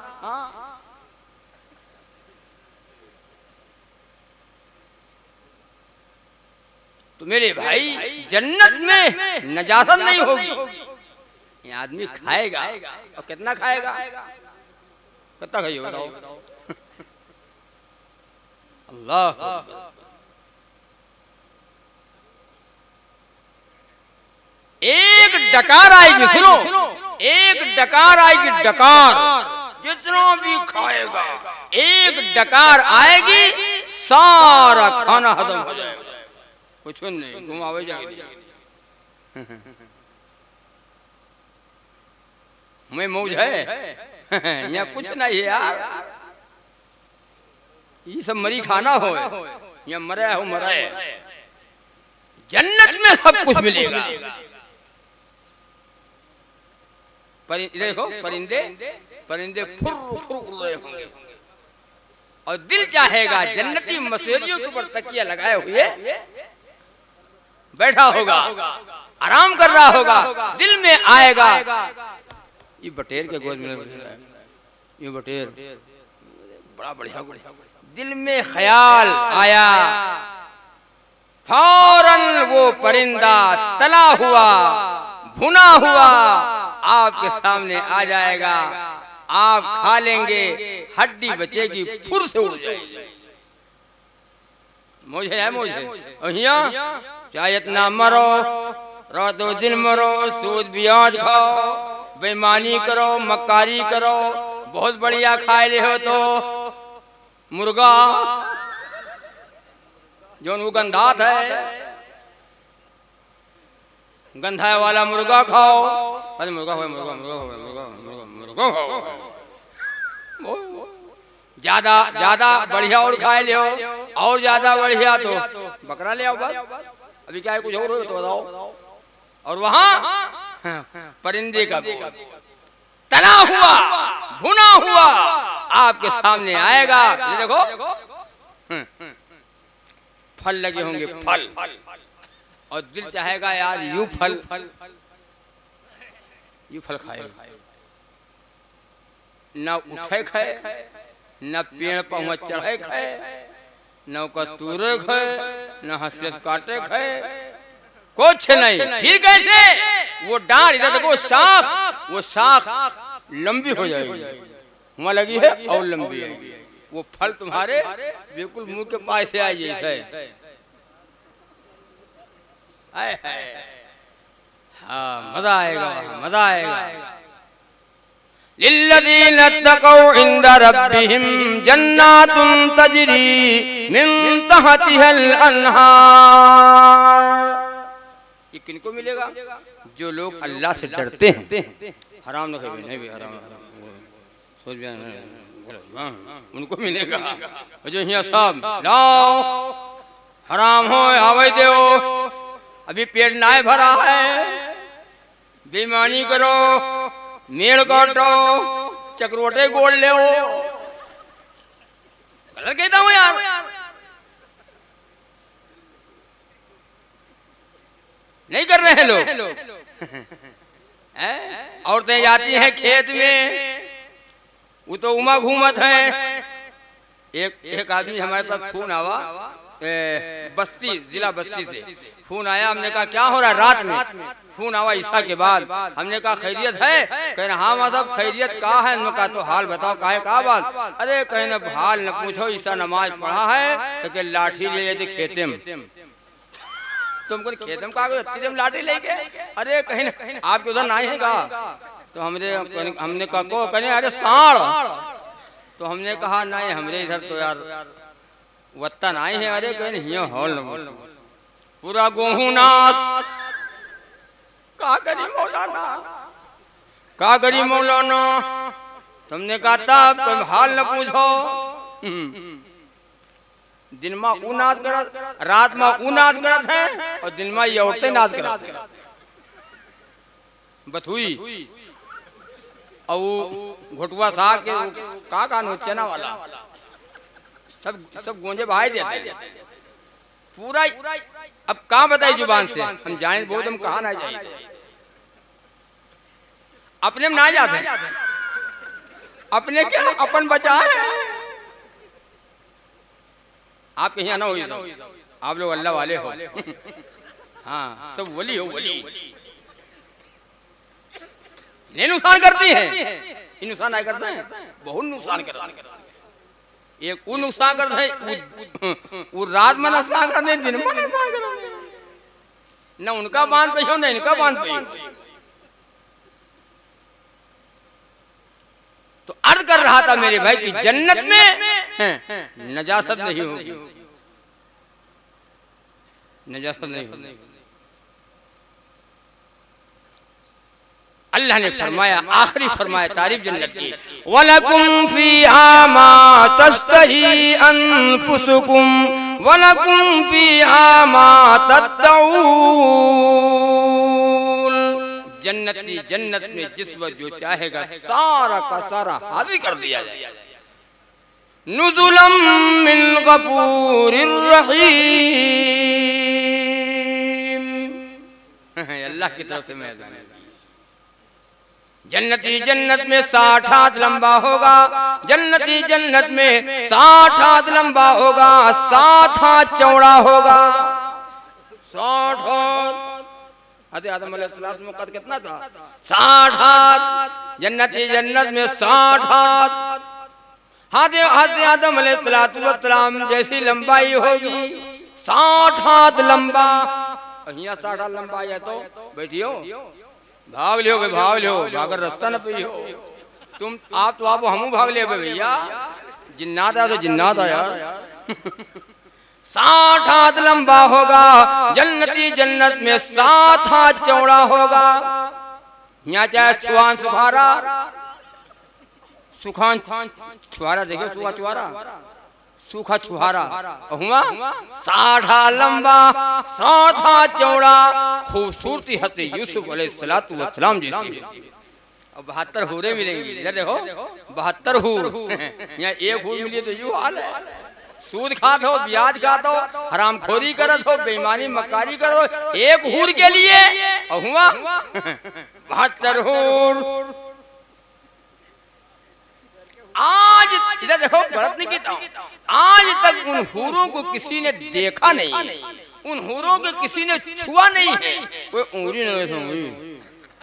तो मेरे भाई जन्नत में नजासत नहीं होगी। ये आदमी खाएगा और कितना खाएगा, कितना खाइए बताओ। अल्लाह एक डकार आएगी, सुनो, एक डकार आएगी, डकार जितना भी खाएगा एक डकार आएगी, सारा खाना हजम हो जाएगा, कुछ नहीं घुमावे जाएगी। मैं मौज है यहाँ कुछ नहीं है यार, ये सब मरी खाना हो, यहाँ मरा हो मरा है। जन्नत में सब कुछ मिलेगा। देखो परिंदे परिंदे फुर फुर उड़ रहे होंगे और दिल चाहेगा जन्नती मसेरियों के ऊपर तकिया लगाए हुए बैठा होगा, आराम कर रहा होगा, दिल में आएगा ये बटेर के गोद में, ये बटेर बड़ा बढ़िया, दिल में ख्याल आया, फौरन वो परिंदा तला हुआ भुना हुआ आपके सामने आ जाएगा, आप खा लेंगे, हड्डी बचेगी, फुर से उड़ जाएगी। मुझे है मुझे चाहे इतना मरो, रातों दिन मरो, सूद ब्याज खाओ, बेईमानी करो, मक्कारी करो, बहुत बढ़िया खाए ले हो तो मुर्गा जो वो गंधात है, गंधाए वाला मुर्गा खाओ, अरे मुर्गा हो, मुर्गा मुर्गा हो, मुर्गा मुर्गा मुर्गा खाओ, ज्यादा ज्यादा बढ़िया और खाए ले हो, और ज्यादा बढ़िया तो बकरा ले आओ बस, अभी क्या है कुछ और हो तो बताओ। और वहां परिंदे का तला हुआ भुना हुआ आपके सामने आएगा, ये देखो फल लगे होंगे, फल, और दिल चाहेगा यार यूं फल खाएगा, न उठे खाए, न पेड़ पर चढ़े खाए, न कतूरे खाए, न हंस काटे खाए, कुछ नहीं। फिर कैसे वो डांड इधर देखो, वो शाख लंबी हो जाएगी, वहां लगी है और लंबी है, वो फल तुम्हारे बिल्कुल मुंह के पास से आए जैसे हाँ मजा आएगा, मजा आएगा। लिल्लज़ीना तक़ौ इंदा रब्बिहिम जन्नातुन तजरी मिन तहतिहल अन्हार। ये किनको मिलेगा? जो लोग अल्लाह से डरते हैं। हराम न खाए, नहीं भी हराम सोच भी उनको मिलेगा। जो यहाँ सब लाओ हराम हो आवे दो, अभी पेट ना भरा है, बेईमानी करो, मेड़ काटो, चक्रोटे गोल ले, गलत कहता हूँ यार। नहीं कर रहे हैं लोग। औरतें जाती हैं खेत में, वो तो उमा घूमत है। एक आदमी हमारे पास फोन आवा, बस्ती जिला बस्ती से फोन आया। हमने कहा क्या हो रहा है? रात में फोन आवा ईशा के बाद। हमने कहा खैरियत है? कह रहे हाँ मतलब खैरियत कहा है? हमने कहा तो हाल बताओ काहे का बात? अरे कहे न हाल न पूछो, ईशा नमाज पढ़ा है तो लाठी ले थे खेते में। तुमको खेत में कहा लाठी लेके? अरे कहीं न आपके उधर नहीं है कहा? तो हमने कहा को कहे अरे साढ़। तो हमने कहा नहीं हमरे इधर तो यार वत्ता नहीं है। अरे कहीं हॉल पूरा गेहूं नाश। का करी मौलाना, का करी मौलाना? तुमने कहा तब तुम हाल न पूछो। दिन में ऊ नाच करत, रात में ऊ नाच करत है, और दिन में ये औरतें नाच करत है। बथुई और घोटुआ साग के का नोचना वाला सब गोंजे बहाई देते पूरा। अब कहाँ बताई जुबान से? हम जाने बहुत हम कहा ना जाए, अपने में ना जाते, अपने क्या अपन बचा है। आप कहीं ना हो, आप लोग अल्लाह वाले हो। हाँ सब वली हो, वली नहीं नुकसान करती हैं। नुकसान नहीं करते हैं, बहुत नुकसान करते हैं। एक वो नुकसान करते हैं, वो रात में नुकसान करते हैं, दिन में नुकसान करते हैं। न उनका बांध पे हो न इनका बांध पे। तो अर्ज कर रहा था मेरे भाई कि जन्नत में नजासत नहीं होगी, नजासत नहीं होगी। अल्लाह ने फरमाया, आखिरी फरमाया तारीफ जन्नत की, वलकुम फीहा मा तश्तही अनफुसुकुम वलकुम फीहा मा तद्दऊन। जन्नती जन्नत में जिस वक्त जो चाहेगा सारा का सारा हाजिर कर दिया जाएगा। नुज़ुलम मिन गफूरिर रहीम। अल्लाह की तरफ से मेहरबानी। जन्नती जन्नत में 60 हाथ लंबा होगा, जन्नती जन्नत में 60 हाथ लंबा होगा, 7 हाथ चौड़ा होगा। 60 हाथ। आदम अलैहिस्सलाम में कद कितना था? 60 हाथ। जन्नती जन्नत में 60 हाथ। आदम अलैहिस्सलाम जैसी लंबाई होगी, 60 हाथ लंबा। यहाँ 60 हाथ लंबा है तो बैठियो, भाग लियो भाग लियो, भागर रास्ता न पे हो तुम। आप तो आप हम भाग ले भैया, जिन्नात है तो जिन्नात है यार। 60 हाथ लंबा होगा, जन्नती जन्नत में 7 हाथ चौड़ा होगा। यहाँ चाहे छुआन सुखारा, सुखान छुहारा देखो, सूखा छुहारा, सूखा छुहारा हुआ 60 हाथ लंबा, 7 हाथ चौड़ा। खूबसूरती हते यूसुफ अलैहिस्सलातु वस्सलाम जैसी। और 72 हूरें मिलेंगी। इधर देखो 72 हूर। यहाँ एक हूर मिली तो यू हाल है। सूद खात हो, ब्याज खात हो, हरामखोरी करत हो, बेईमानी मक्कारी करो, एक हूर के लिए और हुआ 72 हूर। आज इधर देखो, गलत नहीं कहता हूं, आज तक उन हूरों को किसी ने देखा नहीं है, उन हूरों को किसी ने छुआ नहीं है। कोई उंगली नहीं,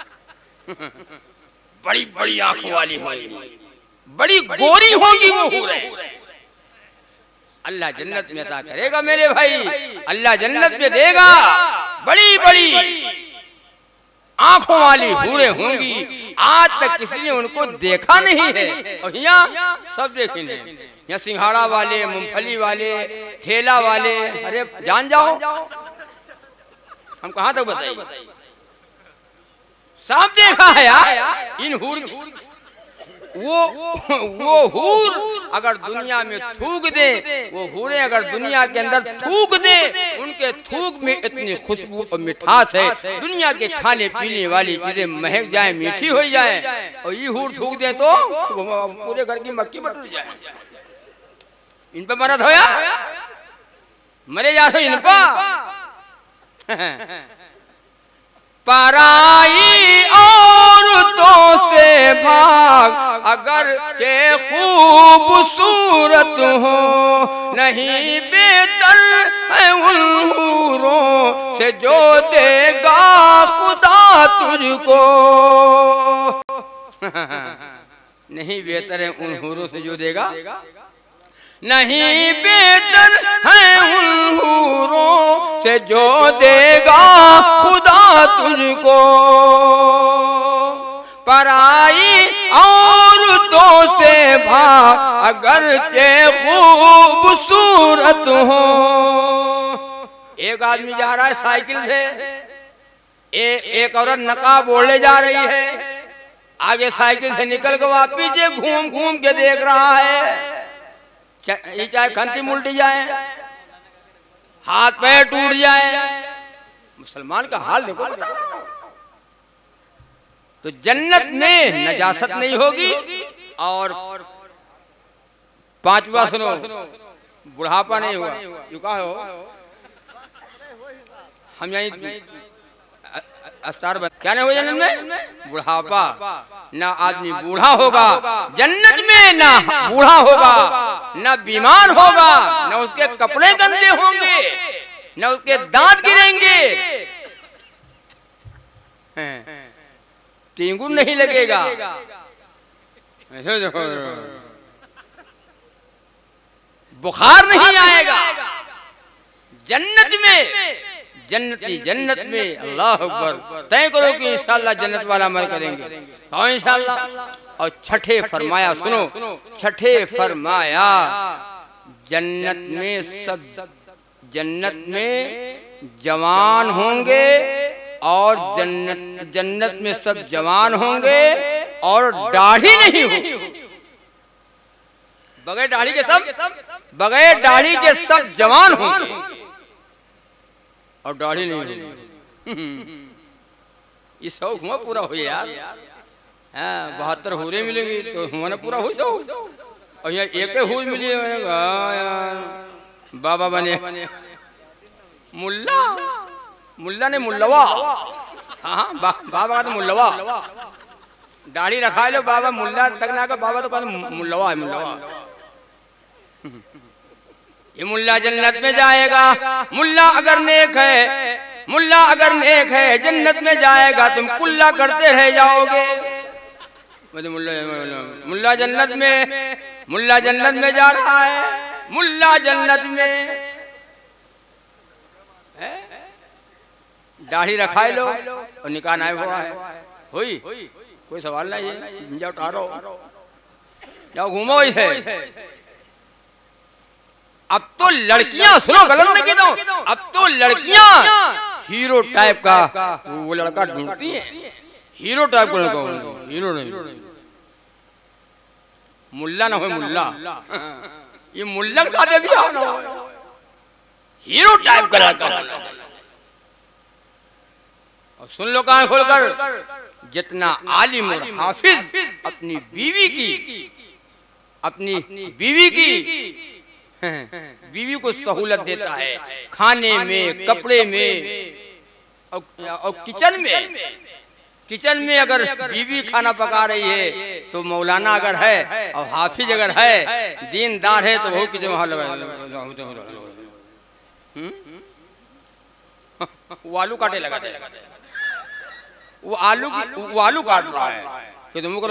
बड़ी बड़ी आंखों वाली होगी, बड़ी गोरी होगी वो हूरें। अल्लाह जन्नत में अता करेगा मेरे भाई, अल्लाह जन्नत में देगा। बड़ी बड़ी आंखों वाली हूरें होंगी, आज तक किसी ने उनको देखा नहीं है। और यहाँ सब देखेंगे, यहाँ सिंघाड़ा वाले, मूंगफली वाले, ठेला वाले, अरे जान जाओ हम कहाँ तक बताइए। सब देखा है यार इन हूर। वो हूर अगर दुनिया में थूक दे, वो हूरें अगर दुनिया के अंदर थूक दे, उनके थूक में इतनी खुशबू और मिठास है, दुनिया के खाने पीने वाली चीजें महक जाए, मीठी हो जाए, और ये हूर थूक दे तो पूरे घर की मक्खी बटल जाए। इन पे मरद होया, मरे जा तो इन पर। पराई औरतों से भाग अगर चे खूबसूरत हो, नहीं बेहतर है उन हूरों से जो देगा खुदा तुझको। नहीं बेहतर है उन हूरों से जो देगा, नहीं बेहतर है उन हूरों से जो देगा खुदा तुझको। पराई औरतों से भाग अगर चे खूबसूरत हो। एक आदमी जा रहा है साइकिल से, एक औरत नकाब ओढ़े जा रही है, आगे साइकिल से निकल के वहां पीछे घूम घूम के देख रहा है। ये चाहे खंती उल्टी जाए, हाथ पैर टूट जाए, मुसलमान का हाल देखो। तो जन्नत में नजासत नहीं होगी। और पांचवा सुनो, बुढ़ापा नहीं होगा। यू कहा हो हम यही अस्तार क्या नहीं हो जन्नत में? बुढ़ापा। ना आदमी बूढ़ा होगा जन्नत में, ना बूढ़ा होगा, ना बीमार होगा, ना उसके कपड़े गंदे होंगे, ना उसके दांत गिरेंगे, टेंगुर नहीं लगेगा। बुखार नहीं आएगा जन्नत में। जन्नती जन्नत में अल्लाह अकबर। तय करो कि इंशाअल्लाह जन्नत वाला अमल करेंगे और इंशाअल्लाह। और छठे फरमाया, सुनो, छठे फरमाया जन्नत में सब, जन्नत में जवान होंगे, और जन्नत में सब जवान होंगे और दाढ़ी नहीं होगी। बगैर दाढ़ी के सब, बगैर दाढ़ी के सब जवान होंगे और दाढ़ी नहीं होगी। ये शौक हुआ पूरा हो यार। 72 हूरें मिलेंगी तो हमारा पूरा हो शौक। और यहाँ एक हूर मिली, बाबा बने मुल्ला। मुल्ला ने मुल्लवा, हाँ बाबा का तो मुल्लवा। दाढ़ी रखा लो बाबा, मुल्ला तक ना का बाबा तो कहते मुल्लवा है, मुल्लवा। ये मुल्ला जन्नत में जाएगा। मुल्ला अगर नेक है, मुल्ला अगर नेक है, जन्नत में जाएगा, तुम कुल्ला करते रह जाओगे। मुल्ला जन्नत में, मुल्ला जन्नत में जा रहा है, मुल्ला जन्नत में दाढ़ी रखा लो और निकाह नहीं हुआ है, हुई कोई सवाल नहीं है। जाओ टारो, जाओ घूमो इसे। अब तो लड़कियां, सुनो गलत नहीं कहता हूं, अब तो लड़कियां हीरो टाइप का वो लड़का ढूंढती हैं। हीरो टाइप का लड़का, हीरो नहीं, मुल्ला ना हो मुल्ला। ये मुल्ला का शादी भी ना हो, हीरो टाइप का लड़का। और सुन लो कान खोलकर, जितना आलिम और हाफिज अपनी बीवी की बीवी को सहूलत देता है, खाने में, कपड़े में और किचन में अगर बीवी खाना पका रही है तो मौलाना अगर है और हाफिज अगर है, दीनदार है, तो वो किचन वहां वो आलू काटे लगा दे, वो आलू काट रहा है कि तुम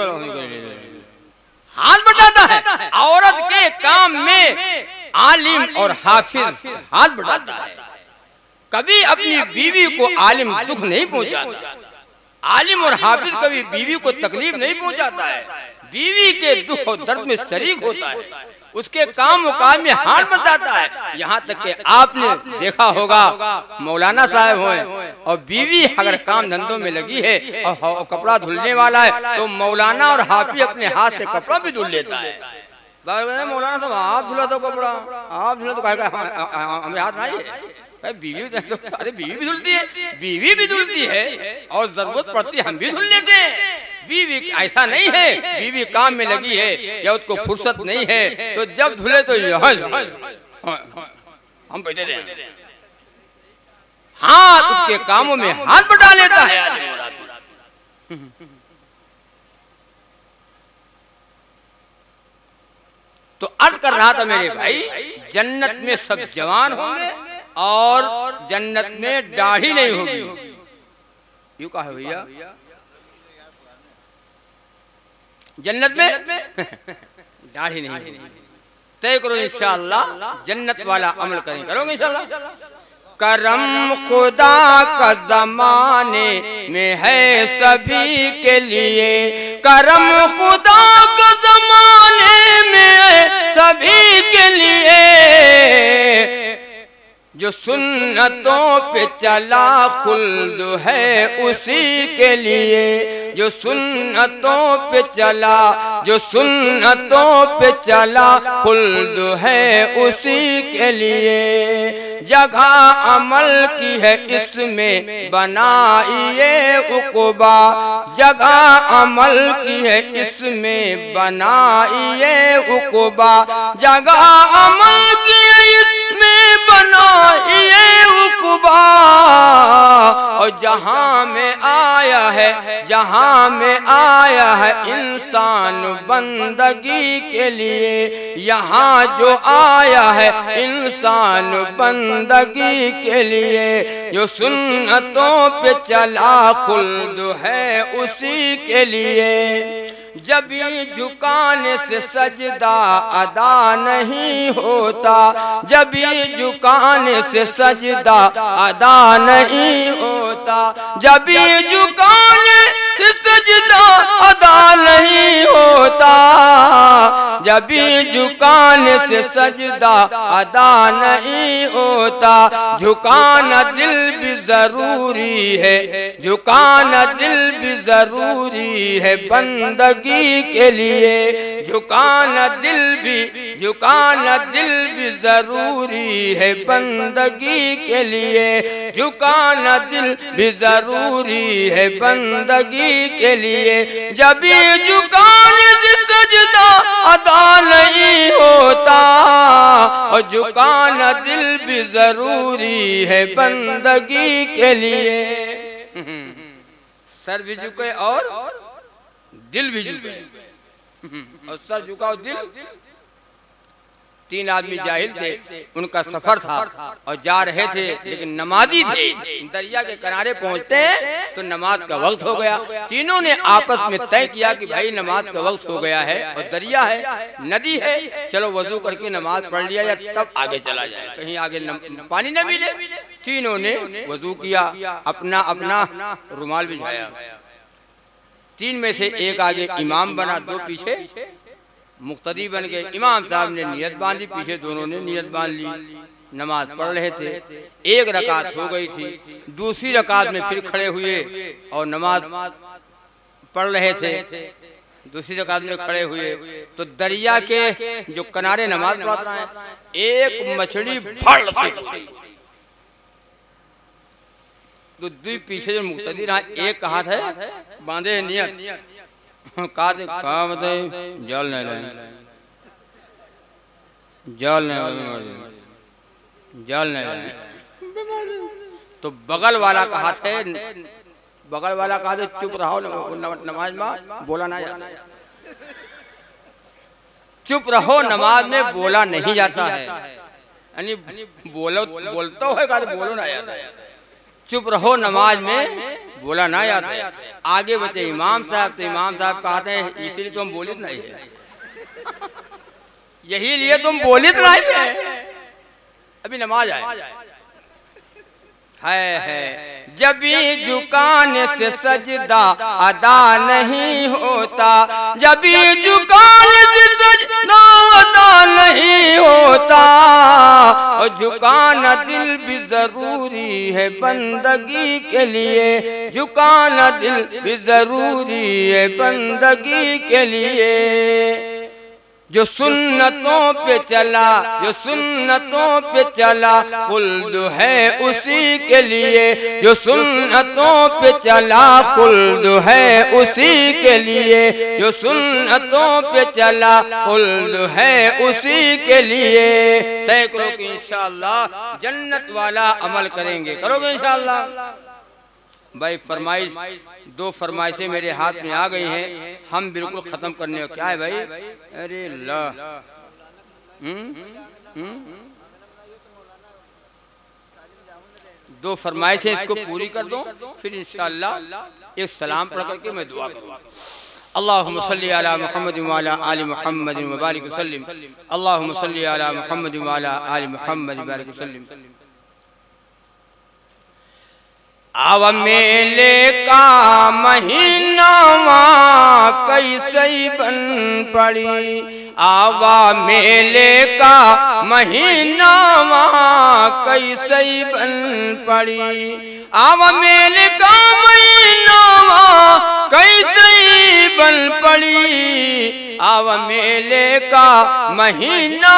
हाथ बढ़ाता है। औरत के काम में आलिम और हाफिज हाथ बढ़ाता है। कभी अपनी बीवी को आलिम दुख नहीं पहुंचाता। आलिम और हाफिज कभी बीवी को तकलीफ नहीं पहुंचाता है, बीवी के दुख और दर्द में शरीक होता है, उसके काम मुकाम में हाथ बताता है। यहाँ तक कि आपने देखा होगा मौलाना साहब हों और बीवी अगर काम धंधों में लगी है और कपड़ा धुलने वाला है तो मौलाना और हाफिज अपने हाथ से कपड़ा भी धुल लेता है। मौलाना साहब आप धुला दो कपड़ा, आप धुला तो हमें हाथ नहीं है। बीवी अरे बीवी भी धुलती है, बीवी भी धुलती है और जरूरत पड़ती है हम भी धुल लेते हैं। बीवी ऐसा नहीं है बीवी काम में लगी है या उसको फुर्सत नहीं है तो जब धुले तो हम बैठे रहे, हाथ उसके कामों में हाथ बटा लेता है। तो अर्ज कर रहा था मेरे भाई, जन्नत में सब जवान होंगे और जन्नत में दाढ़ी नहीं होगी। यूं कहा है भैया, जन्नत में दाढ़ी नहीं होगी। तय करो इंशाअल्लाह जन्नत वाला अमल करें, करोगे इंशाअल्लाह। करम खुदा का जमाने में है सभी के लिए, करम खुदा का जमाने में है सभी के लिए। जो सुन्नतों पे चला खुल्द है उसी के लिए, जो सुन्नतों पे चला, जो सुन्नतों पे चला खुल्द है उसी के लिए। जगह अमल की है इसमें बनाइए उक़बा, जगह अमल की है इसमें बनाइए उक़बा, जगह अमल की है इसमें बनाइए उक़बा। और जहाँ में आया है, जहाँ में आया है इंसान बंदगी के लिए, यहाँ जो आया है इंसान बंदगी के लिए। जो सुन्नतों पे चला खुल्द है उसी के लिए। जबी झुकाने से सजदा अदा नहीं होता, जबी झुकाने से सजदा अदा नहीं होता, जबी झुकाने से सजदा अदा नहीं होता, जबी झुकाने से सजदा अदा नहीं होता। झुकाना दिल भी जरूरी है, झुकाना दिल भी जरूरी है बंदगी के लिए। झुकाना दिल भी, झुकाना दिल भी जरूरी है बंदगी के लिए। झुकाना दिल भी जरूरी है बंदगी के लिए। जब भी झुकाने से सजदा अदा नहीं होता, और झुकाना दिल भी जरूरी है बंदगी के लिए। सर भी झुके और दिल भी झुके, और सर झुका और दिल। तीन आदमी जाहिल थे, उनका सफर था और जा रहे थे लेकिन नमाजी थे। दरिया के किनारे पहुंचते हैं तो नमाज का वक्त हो गया। तीनों ने आपस में तय किया कि भाई नमाज का वक्त हो गया है और दरिया है, नदी है, चलो वजू करके नमाज पढ़ लिया जाए तब आगे चला जाए, कहीं आगे पानी न मिले। तीनों ने वजू किया, अपना अपना रुमाल बिछाया। तीन में से एक आगे इमाम बना, दो पीछे मुक्तदी बन गए। इमाम साहब ने नियत बांधी, पीछे दोनों ने नियत बांध ली। नमाज पढ़ रहे थे, एक रकात हो गई थी, दूसरी रकात में फिर खड़े हुए और नमाज पढ़ रहे थे। दूसरी रकात में खड़े हुए तो दरिया के जो किनारे नमाज पढ़ रहे हैं, एक मछली फड़ से तो दो पीछे जो मुक्तदी रहा, एक हाथ है बांधे नियत, कहा बताए जल नहीं रहे, जल नहीं, जल नहीं रहे। तो बगल वाला कहा थे, बगल वाला कहा थे चुप रहो, नमाज में बोला ना जाता, चुप रहो नमाज में बोला नहीं जाता है। यानी बोलो बोलता हो, बोलो ना जाता है। चुप रहो नमाज में बोला ना जाता है। आगे बचे इमाम साहब, तो इमाम साहब कहते हैं इसीलिए तुम बोलित नहीं है, यही लिए तुम बोलित नहीं है, अभी नमाज आए। है जब भी झुकाने से सजदा अदा नहीं होता, जब भी झुकाने से सजदा अदा नहीं होता, और झुकाना दिल भी जरूरी है बंदगी के लिए, झुकाना दिल भी जरूरी है बंदगी के लिए। जो सुन्नतों पे चला, जो सुन्नतों पे चला खुल्द है उसी के लिए, जो सुन्नतों पे चला खुल्द है उसी के लिए, जो सुन्नतों पे चला खुल्द है उसी के लिए। तय करो कि इंशाअल्लाह जन्नत वाला अमल करेंगे, करोगे इंशाअल्लाह। भाई फरमाइश, दो फरमाइशें मेरे हाथ में आ गई हैं, हम बिल्कुल खत्म करने। क्या है भाई? अरे अल्लाह, दो फरमाइशें इसको पूरी कर दो, फिर इंशाअल्लाह एक सलाम पढ़ करके मैं दुआ करूँगा। अल्लाहुम्मा सल्ली अला मुहम्मद व अला आलि मुहम्मद व बारिक वसल्लिम। अल्लाहुम्मा सल्ली अला मुहम्मद व अला आलि मुहम्मद व बारिक वसल्लिम। आव मेले का महीना कैसे बन पड़ी, आवा मेले का महीना कैसे बन पड़ी, आवा मेले का महीना कैसे बन पड़ी, आवा मेले का महीना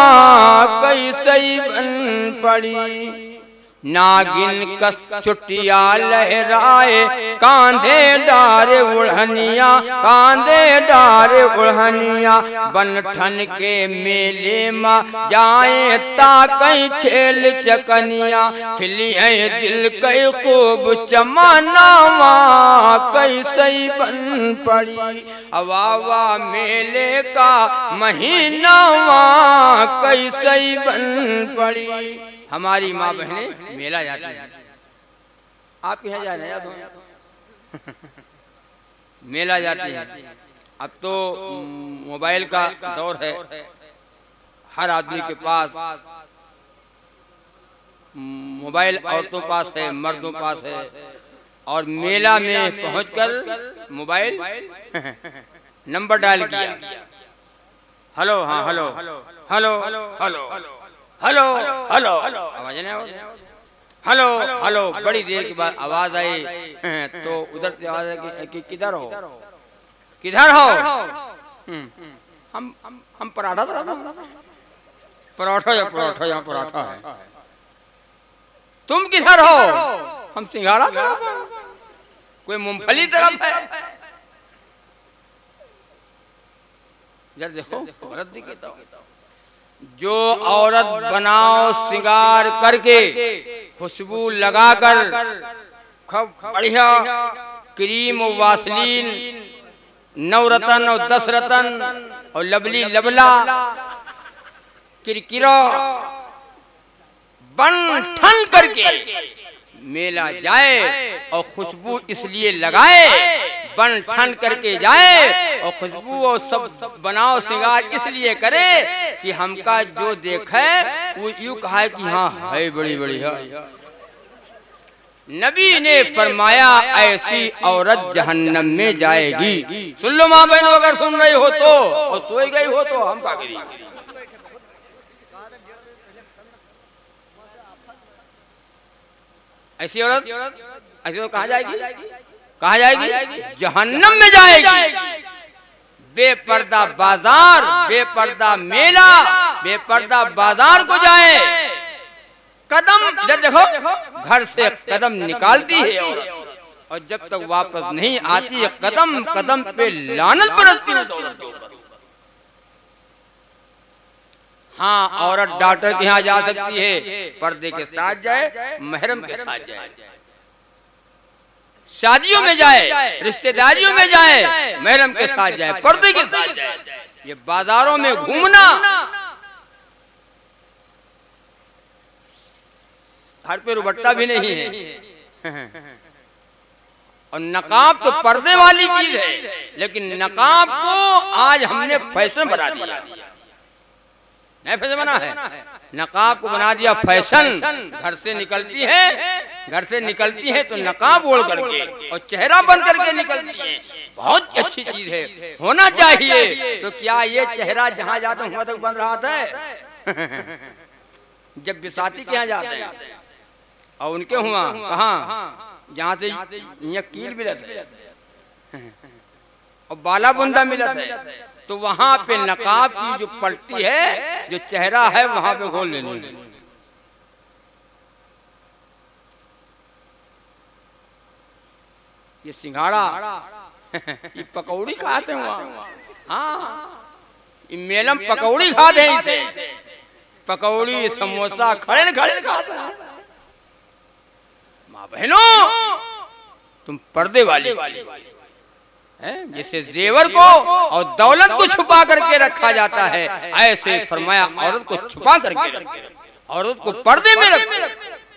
कैसे बन पड़ी। नागिन कस चुटिया लहराए कांधे डारे उड़हनिया, कांधे डारे उड़हनिया, बन ठन के मेले में जाए ताकई छेल चकनिया, खिलिए दिल कई खूब चमाना कैसे बन पड़ी, अवावा मेले का महीना कैसे बन पड़ी। हमारी माँ बहनें मेला जाती हैं, आप यहाँ जाना याद हो मेला जाती हैं। अब तो मोबाइल का दौर है, हर आदमी के पास मोबाइल औरतों पास है, मर्दों पास है, और मेला में पहुंचकर मोबाइल नंबर डायल किया, हेलो, हाँ hello hello hello hello hello, आवाज नहीं आवाज, हेलो हेलो, बड़ी देर के बाद आवाज आई तो उधर से आवाज आई कि किधर हो, किधर हो? हम पराठा था, पराठा या पराठा, यहाँ पराठा है। तुम किधर हो? हम सिंघाड़ा तरफ, कोई मूंगफली तरफ है। जरा देखो औरत दिखे तो, जो औरत बनाओ श्रृंगार करके खुशबू लगाकर खूब बढ़िया क्रीम और वासलीन, नवरत्न और 10 रत्न और लवली लबला किरकिरा बन ठन करके मेला जाए और खुशबू इसलिए लगाए, बन ठन करके जाए और खुशबू और सब बनाओ श्रृंगार इसलिए करे कि हमका जो देखे वो यूं कहा कि हाँ है बड़ी बड़ी है। नबी ने फरमाया ऐसी औरत जहन्नम में जाएगी। सुन लो माँ बहनों, अगर सुन रही हो तो, और सोई गई हो तो हम क्या करें। ऐसी औरत, ऐसी तो कहाँ जाएगी, कहाँ जाएगी? जहन्नम में जाएगी। बेपर्दा बाजार, बेपर्दा मेला, बेपर्दा बाजार को जाए, कदम जब देखो घर से कदम निकालती है और जब तक वापस नहीं आती है कदम कदम पे लानत बरसती है। हाँ, औरत डॉक्टर के यहाँ जा सकती है, पर्दे के साथ जाए, महरम के साथ जाए, शादियों में जाए, रिश्तेदारियों में जाए, महरम के साथ जाए, पर्दे के साथ जाए। ये बाजारों में घूमना, हर पे रुबट्टा भी नहीं है, और नकाब तो पर्दे वाली चीज है, लेकिन नकाब को आज हमने फैशन बना दिया। नहीं फैशन बना है, नकाब को बना दिया फैशन। घर से निकलती है घर से निकलती हैं तो नकाब ओढ़ करके और चेहरा बंद करके निकलती हैं। बहुत अच्छी चीज है, होना चाहिए। तो क्या ये चेहरा जहाँ जाता हूँ वहाँ तक बंद रहा था? जब बिसाती के यहाँ जाते हैं और उनके हुआ कहाँ, जहाँ से यहाँ कील मिलत है और बाला बुंदा मिलत है, तो वहां पे नकाब की जो पट्टी है, जो चेहरा है, वहां पे खोल लेनी। ये सिंघाड़ा ये पकौड़ी खाते हैं वहाँ। हाँ, ये मेलम पकौड़ी खाते हैं, इसे पकौड़ी समोसा खड़े खड़े खाते हैं। माँ बहनों, तुम पर्दे वाली जिससे जेवर को और दौलत को छुपा करके रखा जाता है, ऐसे फरमाया औरत को छुपा करके, औरत को पर्दे में रखो।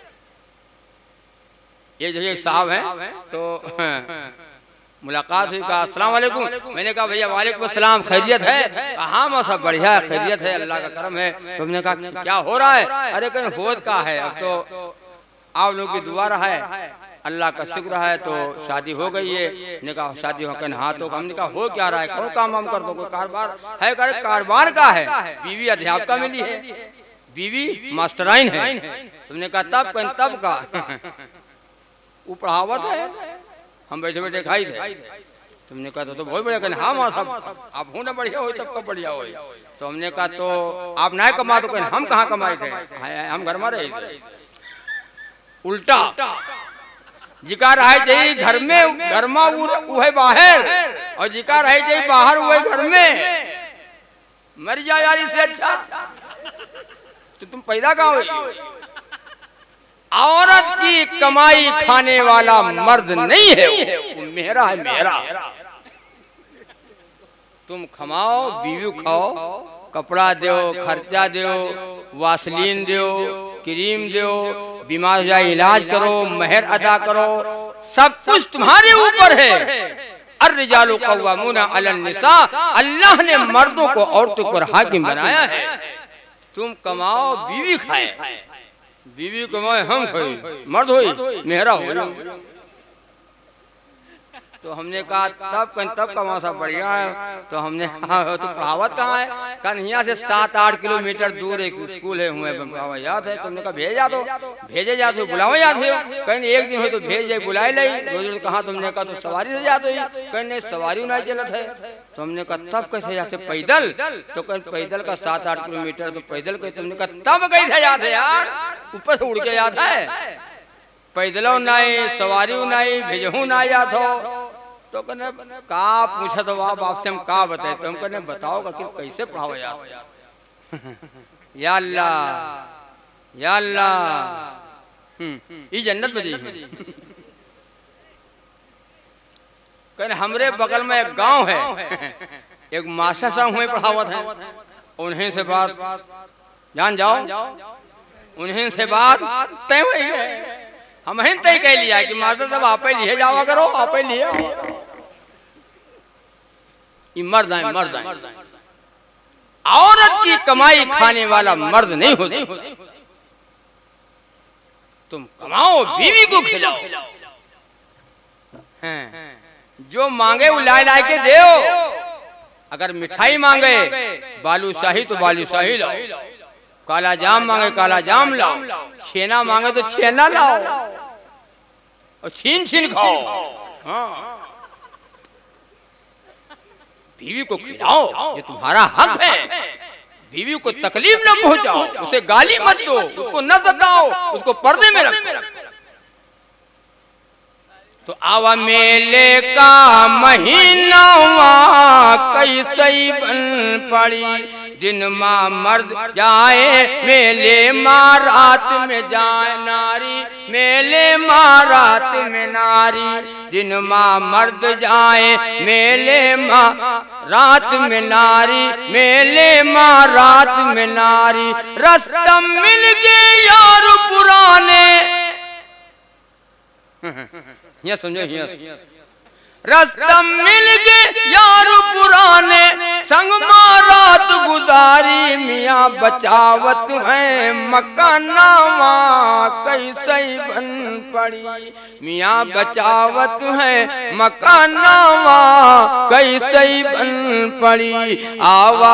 ये जो एक साहब हैं तो मुलाकात हुई, कहा अस्सलाम वालेकुम। मैंने कहा भैया वालेकुम अस्सलाम, खैरियत है? हाँ मैं सब बढ़िया है, खैरियत है, अल्लाह का करम है। तो हमने कहा क्या हो रहा है? अरे कहीं होद का है, अब तो आप लोगों की दुआ रहा है, अल्लाह का शुक्र है, तो शादी हो गई है। ने कहा शादी हो कहना हाँ, तो हमने कहा हो क्या रहा है? कौन काम हम कर दो, कोई कारोबार है? करे कारोबार का है, बीवी अध्यापका मिली है, बीवी मास्टराइन है। तुमने कहा तब कहीं तब का वो पढ़ावत है, हम बैठे बैठे खाई थे। तुमने कहा तो बहुत बढ़िया। कहना हाँ माँ सब आप हो ना बढ़िया हो तब कब बढ़िया हो। तो हमने कहा तो आप ना कमा, तो कहना हम कहाँ कमाए थे, हम घर में रहे थे। उल्टा जिका रहे चाहिए घर में, घर में वो है बाहर, और जिका रहे चाहिए बाहर वो है घर में। मर जा यार, इससे अच्छा तो तुम पैदा कहाँ हुई? औरत की कमाई खाने वाला मर्द नहीं है, वो मेरा है, मेरा। तुम कमाओ, बीवी खाओ, कपड़ा दो, खर्चा दो, वासलीन दो, क्रीम दो, बीमार हो जाए इलाज करो, महर अदा करो, सब कुछ तुम्हारे ऊपर है। अर्रिजालु कव्वामूना अलन निसा, अल्लाह ने मर्दों को औरतों पर हाकिम बनाया है। तुम कमाओ, बीवी खाए, बीवी कमाए हम खाए, मर्द होई मेहरा हो। तो हमने कहा तब का मौसम बढ़िया है। तो हमने कहा तो पढ़ावत कहाँ है? कहा यहाँ से 7-8 किलोमीटर दूर एक स्कूल है, हुए याद है। तुमने कहा भेजा दो, भेजे जाते हो, बुलाओ जाते हो। कहीं एक दिन हो तो भेज जाए, बुलाए नहीं, रोज रोज कहा। तुमने कहा तो सवारी से जाते हो, कहीं नहीं सवारी नहीं चलत है। तो हमने कहा तब कैसे जाते? पैदल। तो कहीं पैदल का 7-8 किलोमीटर तो पैदल कहीं। तुमने कहा तब कैसे जाते यार? ऊपर से उड़ के जाता है, पैदलों नहीं, सवारी नहीं, भेजहू ना जात हो। तो कहने का पूछा तो आप आपसे हम का बताए? तो हम कहने बताओ कि कैसे पढ़ाओ यार? या अल्लाह या अल्लाह, ये जन्नत बजी है। कहने हमरे बगल में एक गांव है, एक मास्टर साहब हुए पढ़ावत है, उन्हें से बात जान जाओ, उन्हें से बात तय हुई है। हम तय कह लिया कि मास्टर साहब आप ही लिए जावा करो, आप ही लिए। ये मर्द है, मर्द है। औरत की कमाई खाने वाला मर्द नहीं होता। तुम कमाओ, बीवी को खिलाओ, जो मांगे वो ला ला के दो। अगर मिठाई मांगे बालूशाही तो बालूशाही लाओ, काला जाम मांगे काला जाम लाओ, छेना मांगे तो छेना लाओ, और छीन छीन खाओ। हाँ, बीवी को खिलाओ, ये तुम्हारा हक है। बीवी को तकलीफ न पहुंचाओ, उसे गाली मत दो, उसको न सताओ, उसको पर्दे में रखो। तो आवा मेले का महीना कैसे बन पड़ी, दिन माँ मर्द जाए मेले माँ रात में जाए नारी, मेले माँ रात में नारी, दिन माँ मर्द जाए मेले माँ रात में नारी, मेले माँ रात में नारी। रास्ता मिल गए यार पुराने, यहाँ समझो, यहाँ रास्ता मिल गए यार पुराने, संग माँ रात गुजारी मियाँ बचावत है मकानावा कैसे बन पड़ी, मियाँ बचावत है मकानावा कैसे बन पड़ी। आवा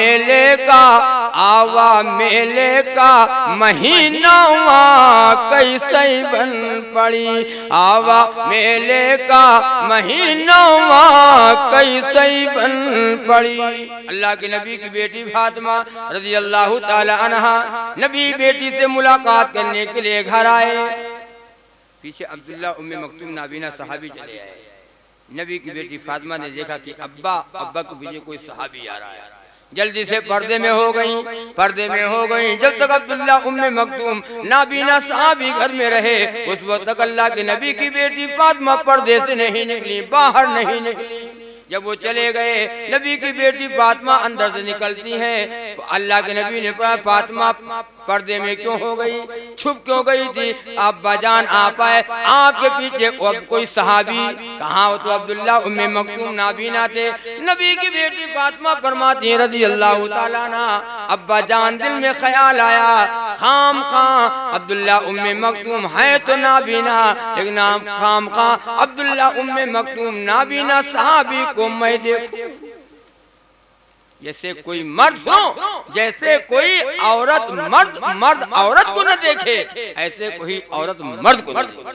मेले का महीनावा कैसे बन पड़ी, आवा मेले का महीनावा कैसे बन पड़ी। अल्लाह के नबी की बेटी फातिमा रज़ी अल्लाह ताला अन्हा नबी बेटी से मुलाकात करने के लिए घर आए। पीछे अब्दुल्ला उम्मे मक्तूम नाबीना सहाबी चले आए। नबी की बेटी फातिमा ने देखा कि अब्बा के पीछे कोई सहाबी आ रहा है, जल्दी से पर्दे में हो गई। जब तक अब्दुल्ला उम्मे मक्तूम नाबीना सहाबी घर में रहे, उस वक्त तक अल्लाह के नबी की बेटी फातिमा पर्दे से नहीं निकली, बाहर नहीं निकली। जब वो चले गए, नबी की बेटी फातिमा अंदर से निकलती है, तो अल्लाह के नबी ने कहा फातिमा पर्दे में क्यों हो गई, छुप क्यों गई थी? अब्बा जान आ पाए, आपके पीछे कोई सहाबी कहाँ? हो तो अब्दुल्ला उम्मे मक्तूम नाबीना थे। नबी की बेटी फातिमा फरमाती है रज़ी अल्लाह ताला अन्हा, अब्बा जान दिल में ख्याल आया खाम खां अब्दुल्ला उम्मे मक्तूम है तो नाबीना, लेकिन खाम खां अब्दुल्ला उम्मे मक्तूम नाबीना सहाबी को मैं देखूं। जैसे कोई मर्द जैसे कोई औरत मर्द औरत को न देखे, ऐसे कोई औरत मर्द को न देखे।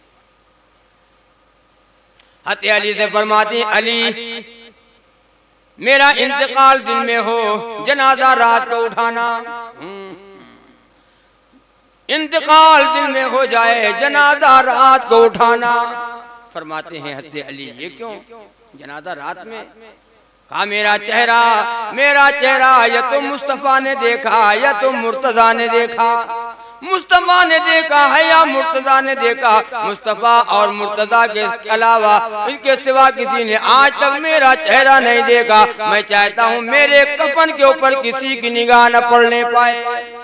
हज़रत अली से फरमाती, अली मेरा इंतकाल दिन में हो, जनाजा रात को उठाना। इंतकाल दिन में हो जाए, जनाजा रात को उठाना। फरमाते हैं हज़रत अली ये क्यों, जनाजा रात में? कहा मेरा चेहरा या तो मुस्तफा ने देखा या तो मुर्तजा ने देखा। मुस्तफा ने देखा है या मुर्तजा ने देखा? मुस्तफा और मुर्तजा के अलावा इनके सिवा किसी ने आज तक मेरा चेहरा नहीं देखा। मैं चाहता हूँ मेरे कफन के ऊपर किसी की निगाह न पड़ने पाए,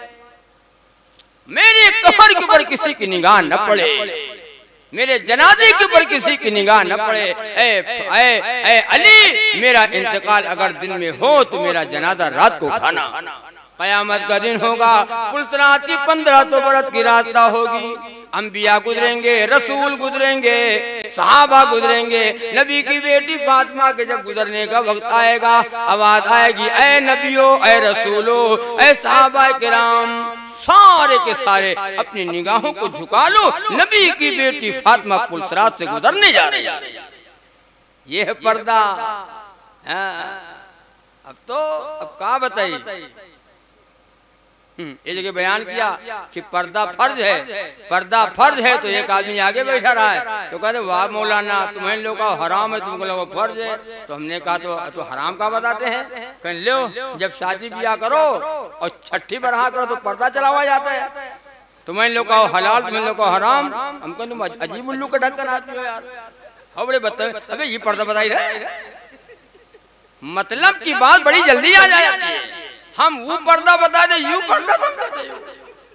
मेरे कफन के ऊपर किसी की निगाह न पड़े, मेरे जनाजे के ऊपर किसी की निगाह न पड़े। ऐ अली मेरा इंतकाल अगर दिन में हो तो मेरा जनाजा रात को उठाना। कयामत का दिन होगा, पुलसरात की 15 तो बरस की रास्ता होगी। अंबिया गुजरेंगे, रसूल गुजरेंगे, सहाबा गुजरेंगे। नबी की बेटी फातिमा के जब गुजरने का वक्त आएगा, आवाज आएगी, ऐ नबियो, ऐ रसूलो, ऐ सहाबा किराम, सारे के सारे अपनी निगाहों को झुका लो, नबी की बेटी फातिमा पुलसरात से गुजरने जा रही है। ये है पर्दा। अब क्या बताइए, ये जगह बयान किया कि पर्दा फर्ज है, तो एक आदमी आगे बैठा रहा है तो कहते वाह मौलाना तुम्हें लोग का हराम है, तुमको लोगों फर्ज है। तो हमने कहा तो हराम का बताते हैं? कह लो जब शादी ब्याह करो और छठी बरहा करो तो पर्दा चलावा जाता है। तुम्हें लोग का हलाल, तुम्हें लोग का हराम। हमको तुम अजीब उल्लू का ढक्कन आती हो यार, हो बड़े बता। अबे ये पर्दा बताई रहे, मतलब की बात बड़ी जल्दी आ जाती है। हम वो पर्दा बता दे, यू पर्दा समझाते हो,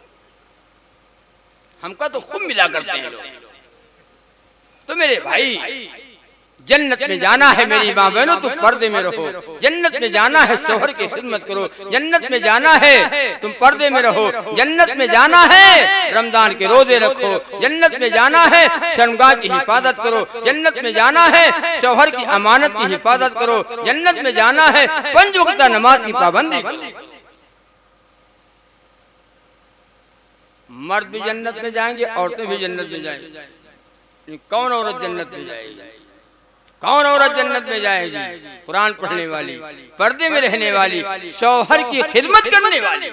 हमका तो खूब मिला करते हैं लोग। तो मेरे भाई जन्नत में जाना है मेरी माँ बहनों, तो पर्दे में रहो। जन्नत में जाना है शौहर की खिदमत करो, जन्नत में जाना है तुम पर्दे में रहो। जन्नत में जाना है रमजान के रोजे रखो, जन्नत में जाना है शर्मगाह की हिफाजत करो, जन्नत में जाना है शौहर की अमानत की हिफाजत करो, जन्नत में जाना है 5 वक्त नमाज की पाबंदी करो। मर्द भी जन्नत में जाएंगे, औरतें भी जन्नत में जाएंगी। कौन औरत जन्नत में जाएगी? कौन औरत जन्नत में जाएगी? कुरान पढ़ने वाली, पर्दे में रहने वाली, शौहर की खिदमत करने वाली।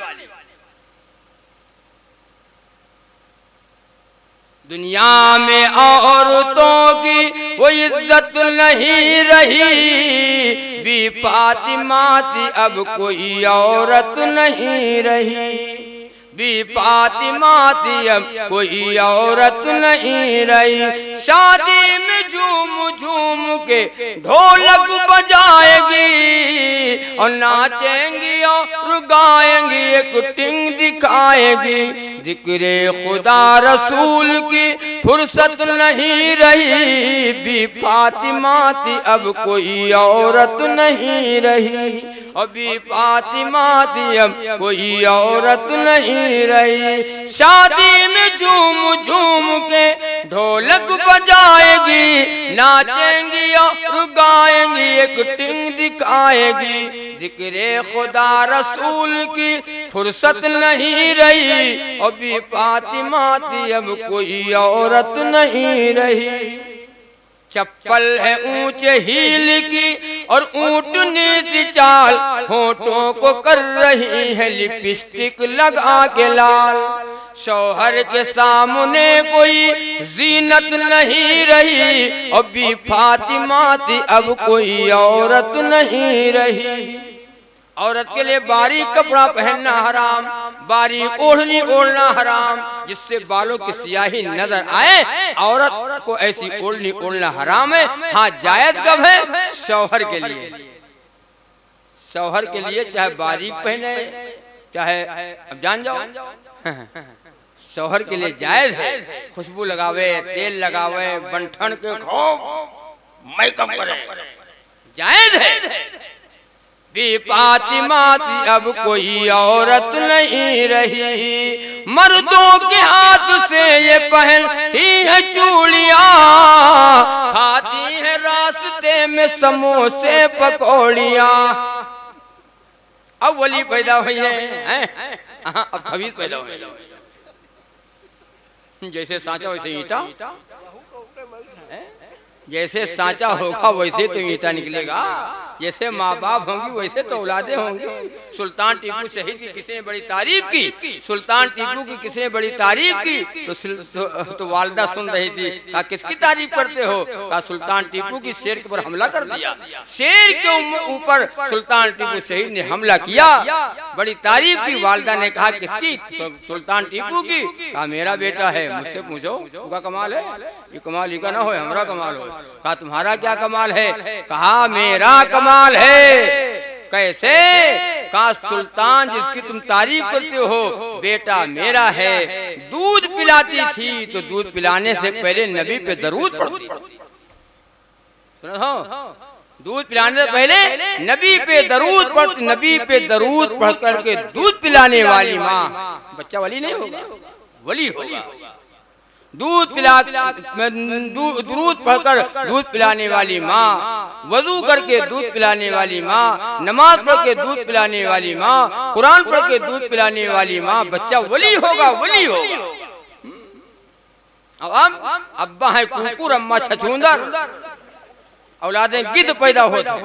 दुनिया में औरतों की वो इज्जत नहीं रही, बी फातिमा थी अब कोई औरत नहीं रही, बी फातिमा थी अब कोई औरत नहीं रही। शादी में झूम झूम के ढोलक बजाएगी और नाचेंगी और गाएंगी, एक टिंग दिखाएगी। जिक्रे खुदा रसूल की फुर्सत नहीं रही, बी फातिमा थी अब कोई औरत नहीं रही, अभी फातिमा थी अब कोई औरत नहीं रही। शादी में झूम झूम के ढोलक बजाएगी, नाचेंगी और गाएंगी, एक टिंग दिखाएगी। जिक्रे खुदा रसूल की फुर्सत नहीं रही, अभी फातिमा थी अब कोई औरत नहीं रही। चप्पल है ऊंचे हील की और ऊंटनी सी चाल, होठों को कर रही है लिपस्टिक लगा के लाल। शौहर के सामने कोई जीनत नहीं रही, अभी फातिमा थी अब कोई औरत नहीं रही। औरत के लिए बारीक कपड़ा पहनना हराम, बारीक ओढ़नी ओढ़ना हराम, जिससे बालों की सियाही नजर आए। औरत को ऐसी ओढ़नी ओढ़ना हराम है। हाँ, जायज कब है? शौहर के लिए। शौहर के लिए चाहे बारीक पहने, चाहे अब जान जाओ, शौहर के लिए जायज है। खुशबू लगावे, तेल लगावे, बंठन के खूब मेकअप करे, जायज है। बी फातिमा थी अब कोई औरत नहीं रही। मर्दों के हाथ से ये पहनती है चूड़ियां, खाती है रास्ते में समोसे पकौड़ियां। अब वली पैदा हुई है, अब खबीज पैदा हुई है। जैसे सांचा वैसे ईटा, जैसे सांचा होगा वैसे तो ईटा निकलेगा। जैसे माँ बाप होंगी वैसे तो औलादे होंगी। सुल्तान टीपू शहीद की किसी ने बड़ी तारीफ की, सुल्तान टीपू की किसी ने बड़ी तारीफ की, तो वालदा सुन रही थी। कहा किसकी तारीफ करते हो? कहा सुल्तान टीपू की शेर के ऊपर हमला कर दिया। शेर के ऊपर सुल्तान टीपू शहीद ने हमला किया, बड़ी तारीफ की। वालदा ने कहा किसकी? सुल्तान टीपू की। कहा मेरा बेटा है, मुझसे पूछो उसका कमाल है। ये कमाल ही का ना हो, हमारा कमाल हो। कहा तुम्हारा क्या कमाल है? कहा मेरा कमाल है। कैसे? कहा सुल्तान जिसकी तुम तारीफ करते हो बेटा मेरा है। दूध पिलाती थी तो दूध पिलाने से पहले नबी पे दरूद पढ़ती। सुनो, दूध पिलाने से पहले नबी पे दरूद पढ़ती। नबी पे दरूद पढ़ करके दूध पिलाने वाली माँ, बच्चा वली नहीं होगा, वली होगा। दूध पढ़कर दूध पिलाने वाली माँ, वजू करके दूध पिलाने वाली माँ, नमाज पढ़ के दूध पिलाने वाली माँ, कुरान पढ़ के दूध पिलाने वाली माँ, बच्चा वली होगा, वली होगा। अब अब्बा है कुकुर, अम्मा छछूंदर, औलादें गिद्ध पैदा होती।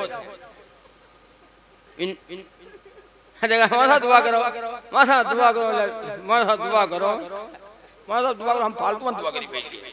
इन मासा दुआ करो, मासा दुआ करो, मासा दुआ करो, मासा दुआ करो। हम फालतू दुआ करी भेज दिए।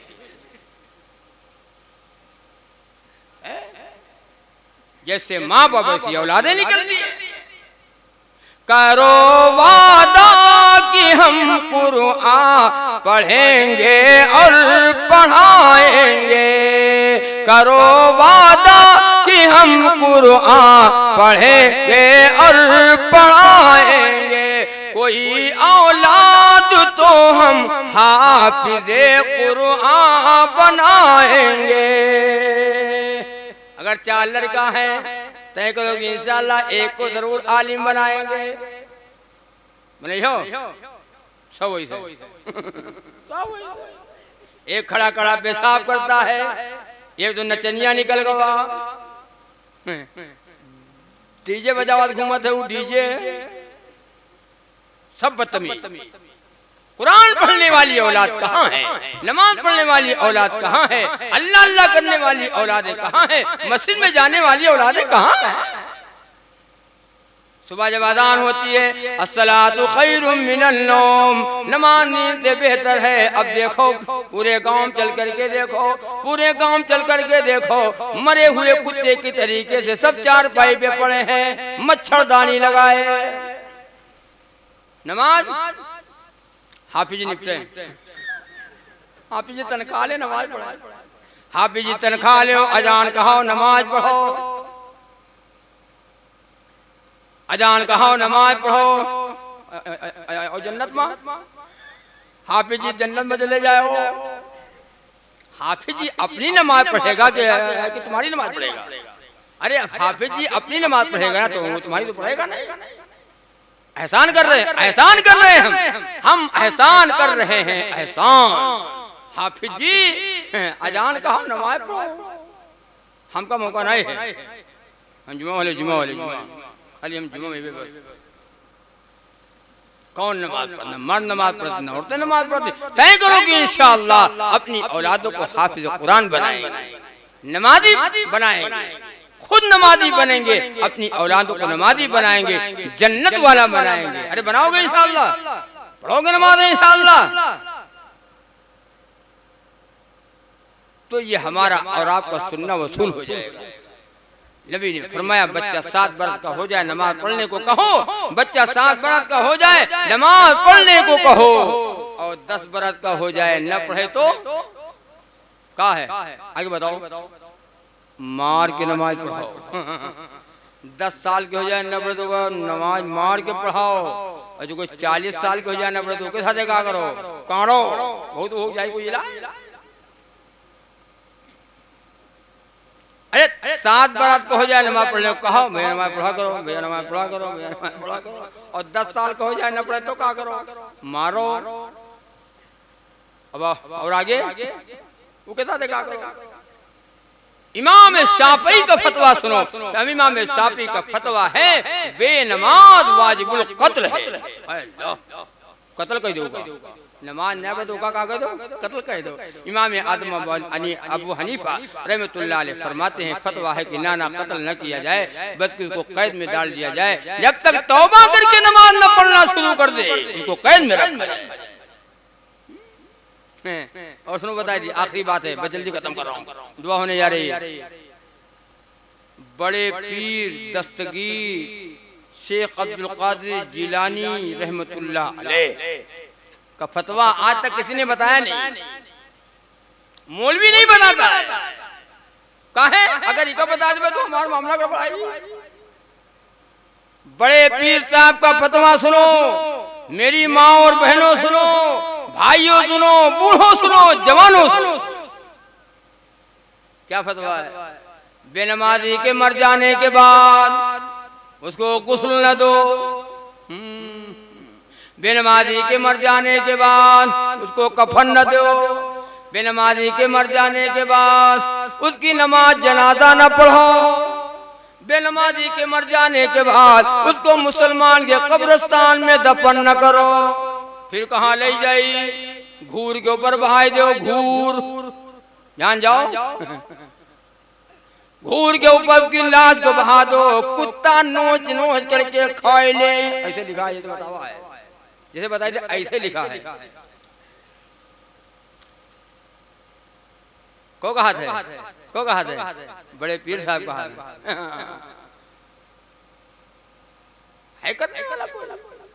जैसे माँ बाप ऐसी औलादें निकलती है। करो वादा कि हम कुरान पढ़ेंगे और पढ़ाएंगे। करो वादा कि हम कुरान पढ़ेंगे और पढ़ाएंगे। कोई औलाद तो हम हाफिज़े कुरान बनाएंगे। अगर 4 लड़का है तय करो कि इंशाल्लाह एक को जरूर आलिम बनाएंगे। बोले हो सब वही एक खड़ा खड़ा पेशाब करता है, एक तो नचनिया निकल गवा, डीजे बजावत घूमत है वो डीजे, सब बदतमीज। कुरान पढ़ने वाली औलाद कहाँ है? नमाज पढ़ने वाली औलाद कहाँ है? अल्लाह अल्लाह करने वाली औलादें कहाँ है? मस्जिद में जाने वाली औलादें कहाँ है? सुबह जब अज़ान होती है अस्सलातु खैरुम मिनन नौम, नमाज नींद से बेहतर है। अब देखो पूरे गांव चल करके देखो, पूरे गांव चल करके देखो, मरे हुए कुत्ते की तरीके से सब 4 पाई पे पड़े हैं, मच्छरदानी लगाए। नमाज हाफिज निपटे, हाफिज तनख्वाह ले नमाज पढ़ो, हाफिज तनख्वाह लो, अजान कहो नमाज पढ़ो, अजान कहो नमाज पढ़ो और जन्नत माँ हाफिज जी जन्नत में चले जाओ। हाफिज जी अपनी नमाज पढ़ेगा कि तुम्हारी नमाज पढ़ेगा? अरे हाफिज जी अपनी नमाज पढ़ेगा ना तो तुम्हारी तो पढ़ेगा नहीं। एहसान कर रहे हैं, एहसान कर रहे हैं हम एहसान कर रहे हैं एहसान। हाफिज जी अजान कहा नमाज पढ़ो, हमका मौका नहीं है। हम जुमा वाले खाली हम जुमा में कौन नमाज पढ़ना, मर्द नमाज पढ़ते ना औरतें नमाज पढ़ती। तय करो कि इंशाअल्लाह अपनी औलादों को हाफिज कुरान बनाएंगे, नमाजी बनाएंगे, खुद नमाजी बनेंगे, अपनी औलादों को नमाजी बनाएंगे, जन्नत वाला बनाएंगे। अरे बनाओगे इंशाअल्लाह, पढ़ोगे नमाज इंशाअल्लाह, तो ये हमारा और आपका सुन्ना वसूल हो जाएगा। नबी ने फरमाया बच्चा 7 बरस का हो जाए नमाज पढ़ने को कहो, बच्चा 7 बरस का हो जाए नमाज पढ़ने को कहो, और 10 बरस का हो जाए न पढ़े तो क्या है? आगे बताओ। मार के नमाज पढ़ाओ। 10 साल के हो जाए न पढ़े तो नमाज मार के पढ़ाओ, और जो कोई 40 साल के हो जाए न पढ़े तो कैसा देखा करो, काढ़ो बहुत हो जाए कोई इलाज। अरे 7 बरस का हो जाए नमाज पढ़ने को कहो, मेरा नमाज पढ़ा करो, मेरा नमाज पढ़ा करो, मेरा नमाज पढ़ा करो, और 10 साल का हो जाए न पढ़े तो क्या करो, मारो। अब और आगे वो कैसा देखा करो। इमाम शाफी का फतवा सुनो। इमाम शाफी का फतवा है बेनमाज वाजिबुल कत्ल है। कत्ल कह दो, नमाज न पढ़ो का कह दो, कत्ल कह दो। इमाम आदम अबू हनीफा रहमतुल्लाह अलैह फरमाते हैं फतवा है कि नाना कत्ल न किया जाए, बल्कि उसको कैद में डाल दिया जाए। जब तक तौबा करके नमाज न पढ़ना शुरू कर दे उनको कैद में रखा जाए। और सुनो बताइए दी आखिरी बात है, मैं जल्दी खत्म कर रहा हूँ, दुआ होने जा रही है। बड़े पीर दस्तगीर शेख अब्दुल कादिर जिलानी रहमतुल्लाह अलैह का फतवा आज तक किसी ने बताया नहीं, मौलवी नहीं बताता है। कहे अगर इको बता दे तो हमारा मामला का बढ़ाई। बड़े पीर साहब का फतवा सुनो, मेरी माँ और बहनों सुनो, भाइयों सुनो, बूढ़ों सुनो, जवानों सुनो। क्या फतवा है? बेनमाजी के मर जाने के बाद उसको गुस्ल न दो। बेनमाजी के मर जाने के बाद उसको कफन न दो। बेनमाजी के मर जाने के बाद उसकी नमाज जनाजा न पढ़ो। बेनमाजी के मर जाने के बाद उसको मुसलमान के कब्रिस्तान में दफन न करो। फिर कहाँ ले जाई? घूर के ऊपर बहाई दो, घूर जान जाओ। घूर के ऊपर उसकी लाश को बहा दो, कुत्ता नोच नोच करके खाए ले। ऐसे लिखा है, बताओ है जैसे बताइए थे ऐसे लिखा है। को कहा थे? को कहा थे? बड़े पीर साहब कहा है करने वाला कोई।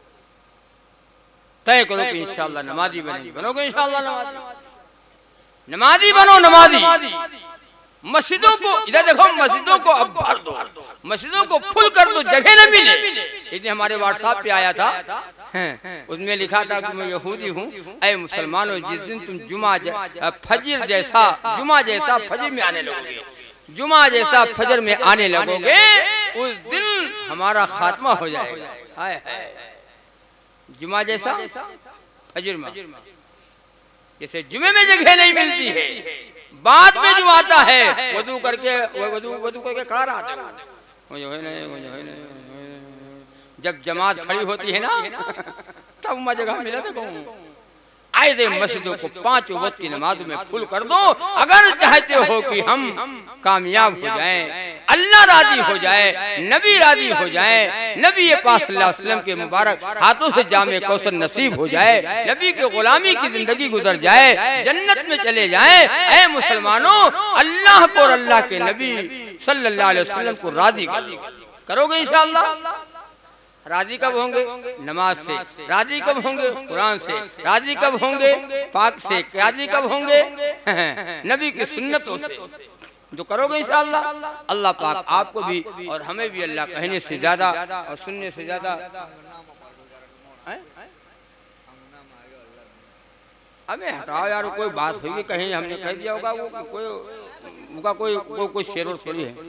तय करो कि इंशाअल्लाह नमाजी बनेंगे, बनोगे इंशाअल्लाह नमाजी। नमाजी बनो, नमाजी। मस्जिदों को इधर देखो, मस्जिदों को अब भर दो, मस्जिदों को फुल कर दो, जगह न मिले। इतने हमारे व्हाट्सएप पे आया था, उसमें लिखा था कि मैं यहूदी हूँ। ऐ मुसलमानों, जिस दिन तुम फजर जैसा जुमा जैसा फजर में आने लगोगे, जुमा जैसा फजर में आने लगोगे, उस दिन हमारा खात्मा हो जाएगा। हाय हाय, जुमा जैसा फजर में, जैसे जुमे में जगह नहीं मिलती है, बाद में जो आता है वजू करके वजू करके खड़ा रहता है। जब जमात खड़ी होती है ना तब मैं जगह मिला देखो। ऐसे मस्जिदों को 5 वक्त की नमाज में फुल कर दो। अगर चाहते हो कि हम कामयाब हो जाएं, अल्लाह राजी हो जाए, नबी राजी हो जाए, नबी पाक सल्लल्लाहु अलैहि वसल्लम के मुबारक हाथों से जामे कौसर नसीब हो जाए, नबी के गुलामी की जिंदगी गुजर जाए, जन्नत में चले जाए। ऐ मुसलमानों, अल्लाह को और अल्लाह के नबी सल्लल्लाहु अलैहि वसल्लम को राजी करोगे इंशाअल्लाह। राजी कब होंगे? नमाज से। राजी कब होंगे? कुरान से। राजी कब होंगे? पाक से। राजी कब होंगे? नबी की सुन्नतों से। जो करोगे इंशाअल्लाह, अल्लाह पाक आपको भी और हमें भी अल्लाह कहने से ज्यादा और सुनने से ज्यादा अबे हटाओ यार, कोई बात होगी कहीं हमने कह दिया होगा, वो कोई उनका कोई शेर और थोड़ी है।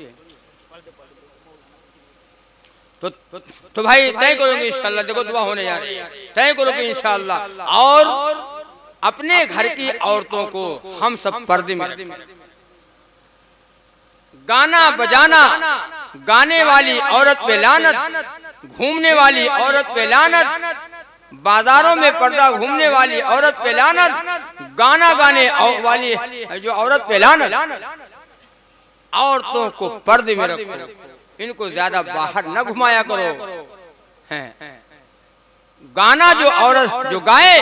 तो भाई तय करोगे इंशाल्लाह, देखो दुआ होने जा रही है, तय करोगे इंशाल्लाह। और अपने घर की औरतों को हम सब पर्दे में रखें। गाना बजाना, गाने वाली औरत पे लानत, घूमने वाली औरत पे लानत, बाजारों में पर्दा घूमने वाली औरत पे लानत, गाना गाने वाली जो औरत पे लानत। औरतों को पर्दे में रखो, इनको ज्यादा बाहर न घुमाया करो। हैं गाना जो औरत जो गाए,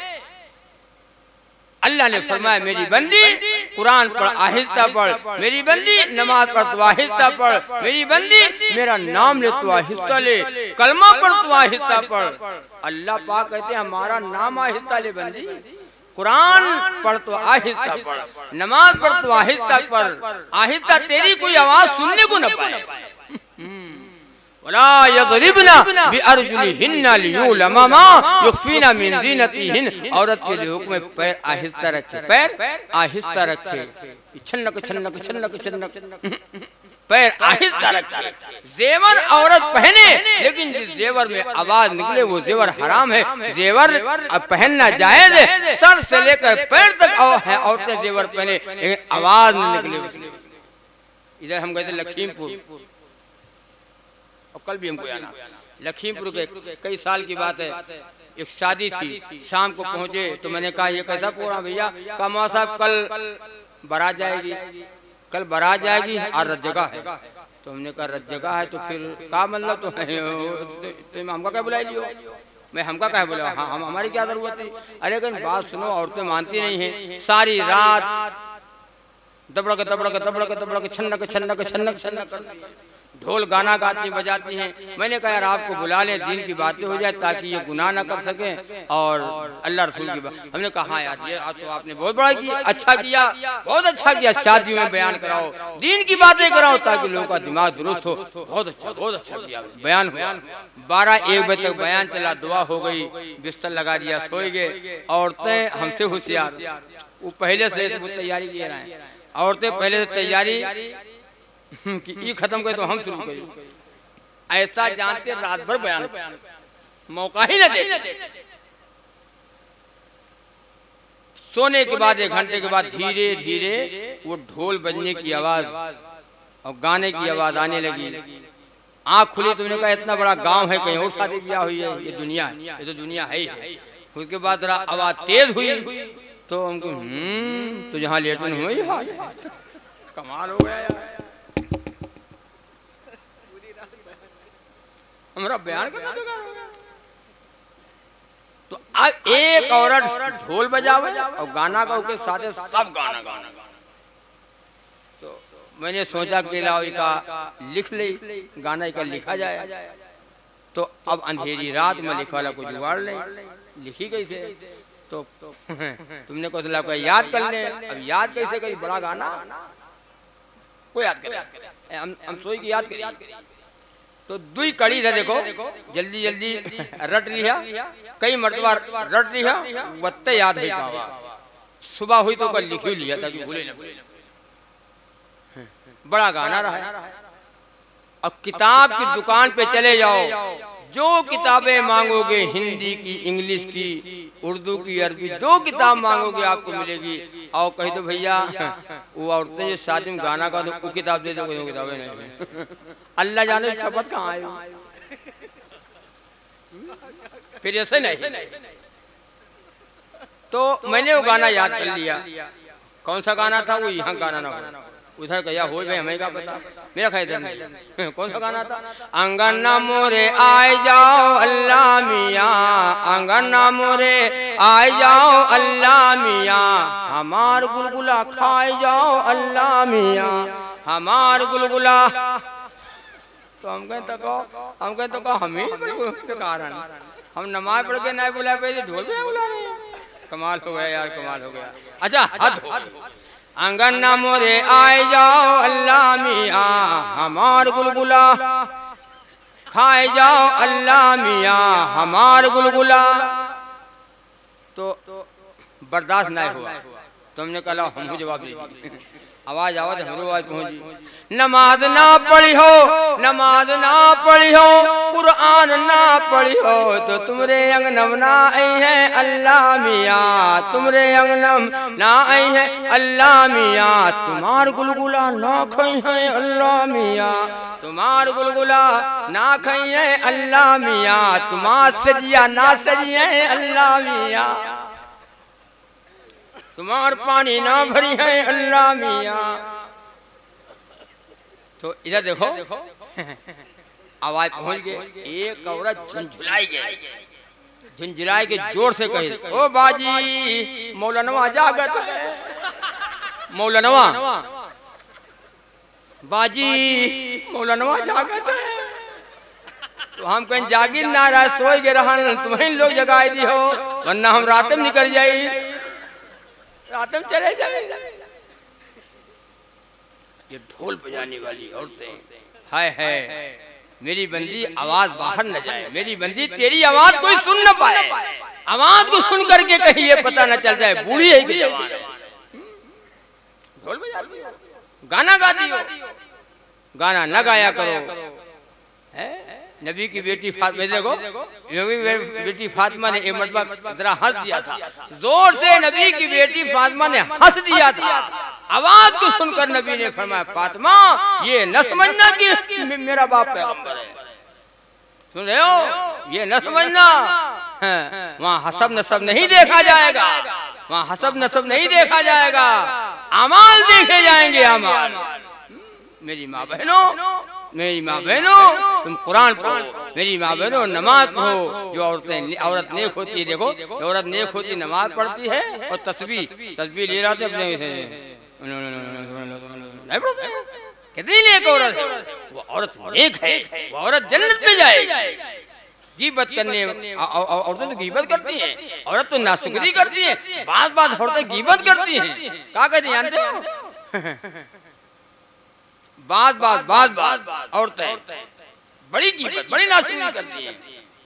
अल्लाह ने फरमाया मेरी बंदी कुरान पढ़ आहिस्ता पढ़, मेरी बंदी नमाज पढ़ तो आहिस्ता पढ़, मेरी बंदी मेरा नाम ले तो आहिस्ता ले, कलमा पढ़ तो आहिस्ता पढ़। अल्लाह पाक कहते हैं हमारा नाम आहिस्ता ले बंदी, कुरान पढ़ तो आहिस्ता पढ़, नमाज पढ़ तो आहिस्ता पढ़, आहिस्ता तेरी कोई आवाज सुनने को न पाए। वला यज़रिबना बिअरजुलिहिन्ना लियुलमा मा युख्फीना मिन ज़ीनतिहिन। औरत के लिए हुक्म है पैर आहिस्ता रखे, पैर आहिस्ता रखे, छन्नक छन्नक छन्नक छन्नक पैर आहिस्ता रखे। जेवर औरत पहने, लेकिन जिस जेवर में आवाज निकले वो जेवर हराम है। जेवर पहनना जायज है, सर से लेकर पैर तक है औरतें जेवर पहने, लेकिन आवाज न निकले। इधर हम गए थे लखीमपुर, और कल भी हमको आना। लखीमपुर के कई साल की बात है, एक शादी थी, शाम को पहुंचे तो मैंने कहा ये कैसा प्रोग्राम भैया? कहा मौला साहब कल बारात जाएगी, कल बारात जाएगी और रत जगह है। तो हमने कहा रत जगह है तो फिर का मतलब तो हमका क्या बुलाई लियो? मैं हमका क्या बुला? हाँ हम हमारी क्या जरूरत है? अरे लेकिन बात सुनो, औरतें मानती नहीं है। सारी रात दबड़क दबड़क दबड़क दबड़क छन्नक छन्नक छन्नक छन्नक ढोल गाना गाती बजाती हैं। मैंने कहा यार आपको बुला ले, दीन की बातें हो जाए ताकि ये गुनाह ना कर सके और अल्लाह रसूल की बात। हमने कहा यार ये तो आपने बहुत बड़ा किया, अच्छा किया, बहुत अच्छा किया, शादियों में बयान कराओ, दीन की बातें कराओ ताकि लोगों का दिमाग दुरुस्त हो। बहुत अच्छा किया, बयान हुआ। 12-1 बजे तक बयान चला, दुआ हो गई, बिस्तर लगा दिया, सोए गए। औरतें हमसे होशियार, वो पहले से तैयारी किए रहे हैं। औरतें पहले से तैयारी कि ये खत्म करे तो हम शुरू करें, ऐसा जानते रात भर बयान मौका ही न दे। सोने के बाद 1 घंटे के बाद धीरे धीरे वो ढोल बजने की आवाज और गाने की आवाज आने लगी। आंख खुली, तुमने कहा इतना बड़ा गांव है, कहीं और शादी ब्याह हुई है? ये दुनिया है, ये तो दुनिया है ही। उसके बाद आवाज तेज हुई तो हमको तो जहाँ लेटन हुई कमाल हो गया यार, हमारा बयान करना बेकार हो गया। तो अब एक औरत ढोल बजावे और गाना गा के साथ सब गाना गाना। तो मैंने सोचा कि लाओ का लिख ले, गाना का लिखा जाए। तो अब अंधेरी रात में लिखा वाला को जुगाड़ ले, लिखी कैसे? तो तुमने को याद कर ले। अब याद कैसे करी? बड़ा गाना को याद करे, हम सोई की याद करिए। तो 2 कड़ी था, देखो जल्दी जल्दी रट लिया, कई मरतबा रट लिया, वत्ते याद है। सुबह हुई तो कल लिख ही लिया ताकि भूले न। बड़ा गाना रहा। अब किताब की दुकान पे चले जाओ, जो किताबें मांगोगे हिंदी की, इंग्लिश की, उर्दू की, अरबी, जो किताब मांगोगे आपको मिलेगी। और कही तो भैया वो औरतें जो शादी में गाना गा तो वो किताब दे दो, किताबें नहीं। अल्लाह जाने शपथ कहाँ आए, फिर ऐसे नहीं। तो मैंने वो गाना याद कर लिया। कौन सा गाना था? वो यहाँ गाना ना हो, उधर गया हो भाई, हमें क्या पता, मेरा खैर नहीं। कौन सा गाना था? अंगना मोरे आए जाओ अल्लाह मियाँ, अंगना मोरे आए जाओ अल्लाह मियाँ, हमार गुलगुला खाए जाओ अल्लाह मियाँ, हमार गुलगुला। तो हम कहें तो हम ही के कारण हम नमाज पढ़ के नहीं बुला पे, ढोल पे बुला रहे हैं। कमाल हो गया यार, कमाल हो गया। अच्छा हद हो। अंगना मोरे आए जाओ अल्लाह मियाँ, हमार गुलगुला खाए जाओ अल्लाह मियाँ, हमार गुलगुला। तो बर्दाश्त ना हुआ। तुमने कहा हमको जवाब दीजिए। आवाज आवाज हमको आवाज पहुंची। नमाज ना पढ़ी हो, नमाज ना पढ़ी हो, कुरान ना पढ़ी हो तो तुमरे अंगनम ना आई है अल्लाह मियाँ, तुमरे अंगनम ना आई है अल्लाह मियाँ। तुम्हार गुलगुला ना खाई है अल्लाह मियाँ, तुम्हार गुलगुला ना खाई है अल्लाह मियाँ, तुम्हार सजिया ना सजी है अल्लाह मियाँ, तुम्हार पानी ना भरी है अल्लाह मियाँ। तो इधर देखो आवाज पहुंच गई। एक औरत झुंझुलाई गई, झुंझुलाई के जोर से कही, ओ बाजी मौलानवा जागत है, मौलानवा बाजी मौलानवा जागत है। तो हम कहीं जागिर ना रहा, सोए गे रहन, तुम्हें लोग जगाए दी हो, वरना हम रात में निकल जाई, रात में चले जाए। ये ढोल बजाने वाली औरतें, हाय है मेरी बंदी आवाज बाहर न जाए, मेरी बंदी तेरी आवाज कोई सुन न पाए, आवाज को सुन करके कहीं ये पता न चल जाए बूढ़ी है कि जवान है। ढोल बजाती हो, गाना गाती हो, गाना न गाया करो। है नबी की बेटी फातिमा, देखो नबी की बेटी फातिमा ने एक मरतबा जरा हंस दिया था, जोर से नबी की बेटी फातिमा ने हंस दिया था। आवाज को सुनकर नबी ने फरमाया, फातिमा ये न समझना कि मेरा बाप पैगंबर है, सुन रहे हो, ये न समझना। वहाँ हसब नसब नहीं देखा जाएगा, वहाँ हसब नसब नहीं देखा जाएगा, अमाल देखे जाएंगे, अमाल। मेरी माँ बहनों, मेरी माँ बहनों तुम कुरान पढ़ो, मेरी माँ बहनों नमाज पढ़ो। जो औरत नेक होती है, देखो औरत नेक होती नमाज पढ़ती है और तस्बीह ले रहा थे अपने, नहीं पढ़ते। कितनी नेक औरत है वो, औरत नेक है, वो औरत जन्नत में जाएगी। गीबत करने औरतें तो गीबत करती हैं, औरत तो नाशुक्री करती है, बात बात औरतें गीबत करती हैं। क्या कहती हैं जानते हो? बात बात बात बात औरतें बड़ी गीबत बड़ी नाशुक्री करती हैं।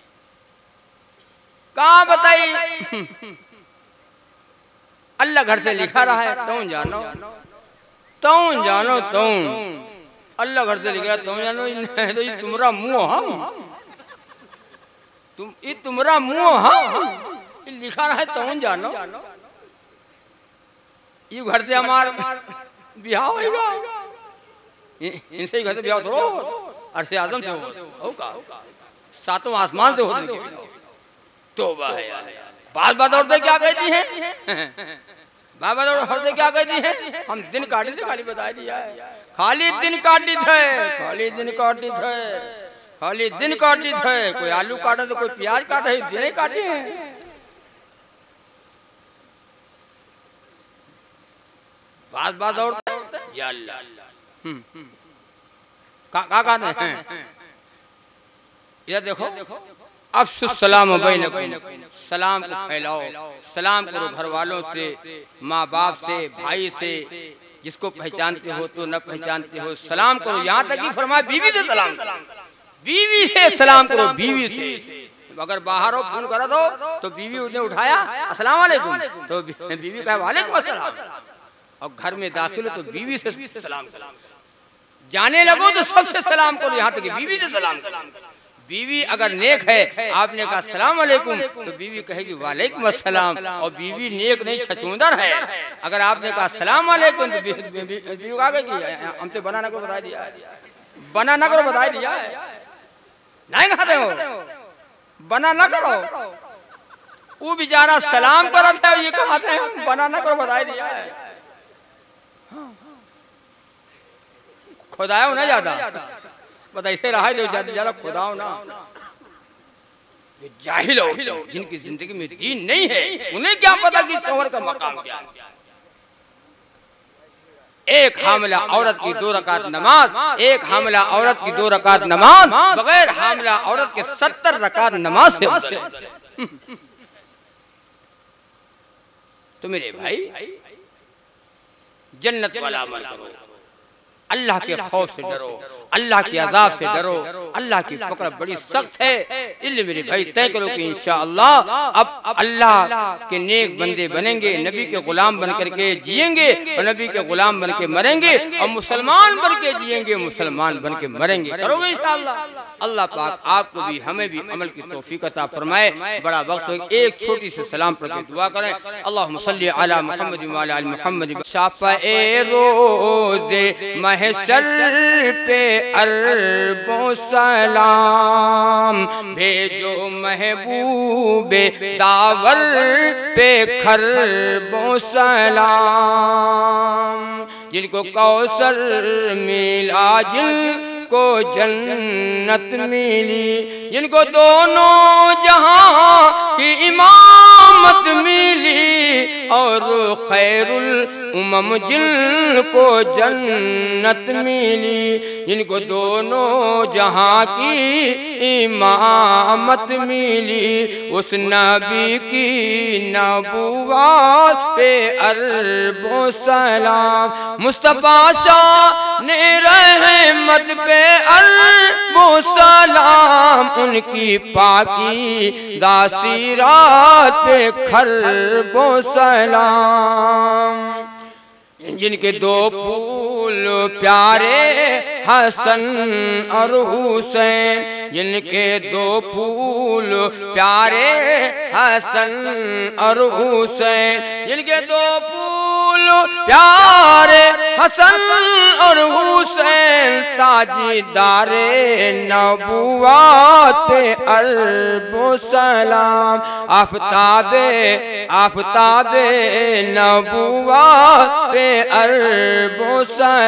कहाँ बताई? अल्लाह घर से लिखा रहा है, तुम जानो, तुम जानो, तुम अल्लाह घर से लिखा है, तुम जानो। तो ये तुम्हारा मुंह, हम तुम ये तुम्हारा मुंह, हम लिखा रहा है, तुम जानो। ये घर से हमारा ब्याह होगा, इनसे ही घर से ब्याह थोड़ो, अर्शे आज़म से होगा, सातों आसमान से होगा। तौबा है यार। बात बात औरतें क्या कहती हैं? बात बात औरतें क्या कहती हैं? हम दिन काटे थे, खाली बता दिया है, खाली दिन काटी थे, खाली दिन काटी थे, खाली दिन काटी थे। कोई आलू काटे तो कोई प्याज काटे, दिन काटे हैं। बात बात औरतें या अल्लाह का कहते हैं? ये देखो, अफ़्सुस सलाम बैनकुम, सलाम को फैलाओ, सलाम करो घर वालों से, माँ बाप से, भाई से, जिसको पहचानते हो तो न पहचानते हो, सलाम करो। यहाँ तक कि फरमाया बीवी से सलाम करो, बीवी से सलाम करो, बीवी से। अगर बाहर हो फोन करा दो तो बीवी उसने उठाया अस्सलाम वालेकुम, तो बीवी कहे वालेकुम अस्सलाम, और घर में दाखिल हो तो बीवी से सलाम करो, जाने लगो तो सबसे सलाम करो, यहाँ तक कि बीवी से सलाम करो। बीवी अगर नेक है, आपने कहा सलाम वालेकुम, तो बीवी कहेगी वालेकुम अस्सलाम, और बीवी नेक नहीं छछूंदर है, अगर आपने कहा सलाम वालेकुम तो बीवी कहेगी हमसे बना ना करो बता दिया, बना ना करो बता दिया, नहीं खाते हो बना ना करो। वो बेचारा सलाम कर रहा था, ये कहते हैं बना ना करो बता दिया है। खुदाओ ना ज्यादा, बता ऐसे रहा है जो ज्यादा खुदाओ ना। जो जाहिल हो, जिनकी जिंदगी में दीन नहीं है, उन्हें क्या पता कि शौहर का मकाम क्या है। एक हामिला औरत की 2 रकात नमाज, एक हामिला औरत की 2 रकात नमाज बगैर हामिला औरत के 70 रकात नमाज से अफजल है। तो मेरे भाई जन्नत वाला अमल करो, अल्लाह के खौफ से डरो, अल्लाह के अजाब से डरो। अल्लाह की पकड़ बड़ी सख्त है, इसलिए मेरे भाई तय करो कि इंशाअल्लाह अब अल्लाह के नेक बंदे बनेंगे, नबी के गुलाम बन करके जिएंगे और नबी के गुलाम बन के मरेंगे और मुसलमान बन के जिएंगे, मुसलमान बन के मरेंगे। करोगे इंशाअल्लाह। अल्लाह पाक आपको भी हमें भी अमल की तौफीक अता फरमाए। बड़ा वक्त हो, एक छोटी सी सलाम पढ़ के दुआ करें। अल्लाहुम्मा सल्ली अला मुहम्मद व अला आलि मुहम्मद। शाफ़ए रोज़े महशर पे अरबों सलाम, भेजो महबूबे दावर पे खरबों सलाम। जिनको कौसर मिला, जिनको जन्नत मिली, जिनको दोनों जहां की इमामत मिली और खैरुल उमम जिनको जन्नत मिली, जिनको दोनों जहां की इमामत मिली, उस नबी की नबुव्वत पे अरबों सलाम। मुस्तफा शाह ने रहमत पे अरबों सलाम, उनकी पाकी दासीरात पे खरबों सलाम। जिनके दो फूल प्यारे हसन और हुसैन, जिनके दो फूल प्यारे हसन और हुसैन, जिनके दो फूल प्यारे हसन और हुसैन, ताजीदारे नबुव्वत पे अरबों सलाम। आफताबे आफताबे नबुव्वत पे अरबों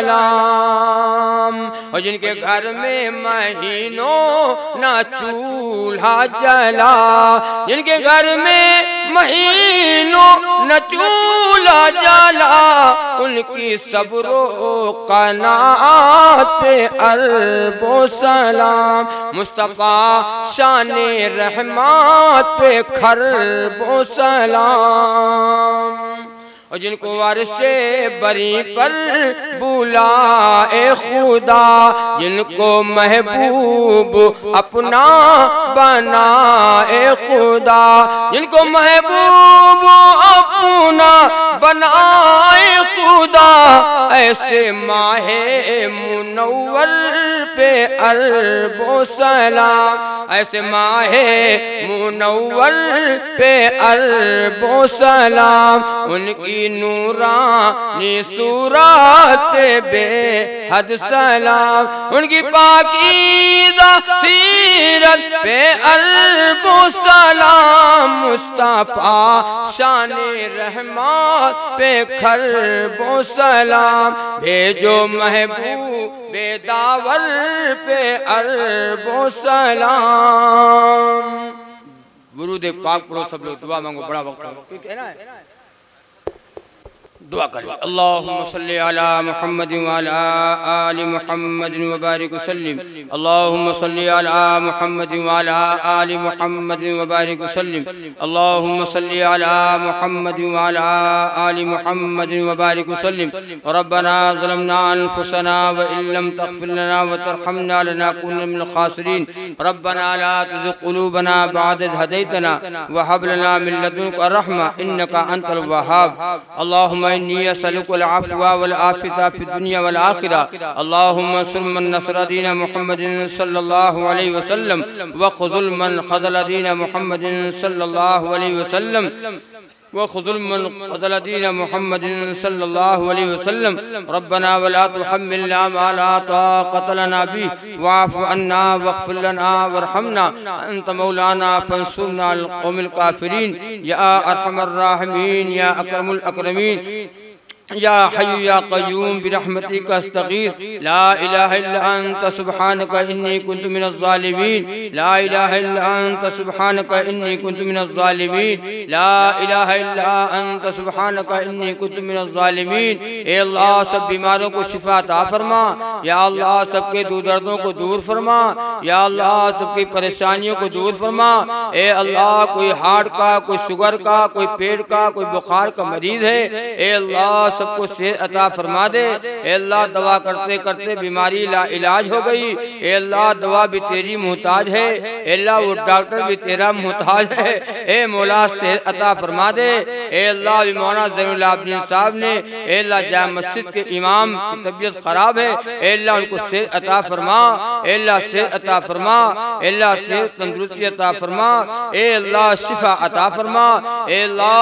सलाम। और जिनके घर में महीनों ना चूल्हा जला, जिनके घर में महीनों न चूल्हा जला, उनकी सब्रो कनात पे अरबों सलाम। मुस्तफा शाने रहमत पे खरबों सलाम। और जिनको अर्शे बरी पर बुलाए खुदा, जिनको महबूब अपना बनाए खुदा, जिनको महबूब अपना बनाए खुदा, ऐसे माहे मुनव्वर पे अरबों सलाम। ऐसे माहे मुनव्वर पे अरबों सलाम। उनकी नूरानी सूरत बेहद सलाम। उनकी पाकीज़ा सीरत पे अरबों सलाम। मुस्तफा शाने रहमत पे खरबों सलाम। भेजो महबूब बेदावर पे अरबों सलाम। गुरुदेव पाक पढ़ो, सब लोग दुआ मांगो, बड़ा वक्त है ना, दुआ करें। अल्लाहुम्मा सल्ली अला मुहम्मद व अला आलि मुहम्मद व बारिक वसल्लिम। अल्लाहुम्मा सल्ली अला मुहम्मद व अला आलि मुहम्मद व बारिक वसल्लिम। अल्लाहुम्मा सल्ली अला मुहम्मद व अला आलि मुहम्मद व बारिक वसल्लिम। रब्बना ज़लमना अनफुसना व इन लम तग़फिर लना व तरहमना लनकुनन्ना मिनल खासिरीन। रब्बना ला तुज़िग़ क़ुलूबना बअद इज़ हदैतना व हब लना मिन लदुनका रहमा इन्नका अंतल वहाब। अल्लाहुम्मा इन्नी असअलुकल अफ़्वा वल आफ़ियता फ़िद दुनिया वल आखिरा। अल्लाहुम्मा अंसुर मन नसर दीन मुहम्मदिन सल्लल्लाहु अलैहि वसल्लम व ख़ुज़ुल मन ख़ज़ल दीन मुहम्मदिन सल्लल्लाहु अलैहि वसल्लम व ख़ुज़ुल मन ख़ज़ल दीन मुहम्मदिन सल्लल्लाहु अलैहि वसल्लम। रब्बना वला तुहम्मिलना मा ला ताक़त लना बिही वअफ़ु अन्ना वग़फ़िर लना वरहमना अंत मौलाना फंसुरना अल क़ौमिल काफ़िरीन। या अरहमर राहिमीन या अकरमुल अकरमीन या हय्यु या क़य्यूम बिरहमतिका अस्तगीथ। ला इलाहा इल्ला अंत सुब्हानका इन्नी कुन्तु मिनज़ ज़ालिमीन। ला इलाहा इल्ला अंत सुब्हानका इन्नी कुन्तु मिनज़ ज़ालिमीन। ला इलाहा इल्ला अंत सुब्हानका इन्नी कुन्तु मिनज़ ज़ालिमीन। ए अल्लाह, सब बीमारों को शिफा अता फरमा। या अल्लाह, सबके दर्दों को दूर फरमा। या अल्लाह, सबकी परेशानियों को दूर फरमा। ए अल्लाह, कोई हार्ट का, कोई शुगर का, कोई पेट का, कोई बुखार का मरीज है, ए अल्लाह सबको सेहत अता फरमा दे। ए अल्लाह दवा करते करते बीमारी ला इलाज हो गई। ए अल्लाह दवा भी तेरी मोहताज है। ए अल्लाह वो डॉक्टर भी तेरा मोहताज है। ए मौला सेहत अता फरमा दे। ए अल्लाह मौलाना ज़ैनुल आबिदीन साहब ने ए अल्लाह जाम मस्जिद के इमाम की तबीयत खराब है। ए अल्लाह उनको सेहत अता फरमा। ए अल्लाह सेहत अता फरमा। ए अल्लाह सेहत तंदुरुस्ती अता फरमा। ए अल्लाह शिफा अता फरमा। ए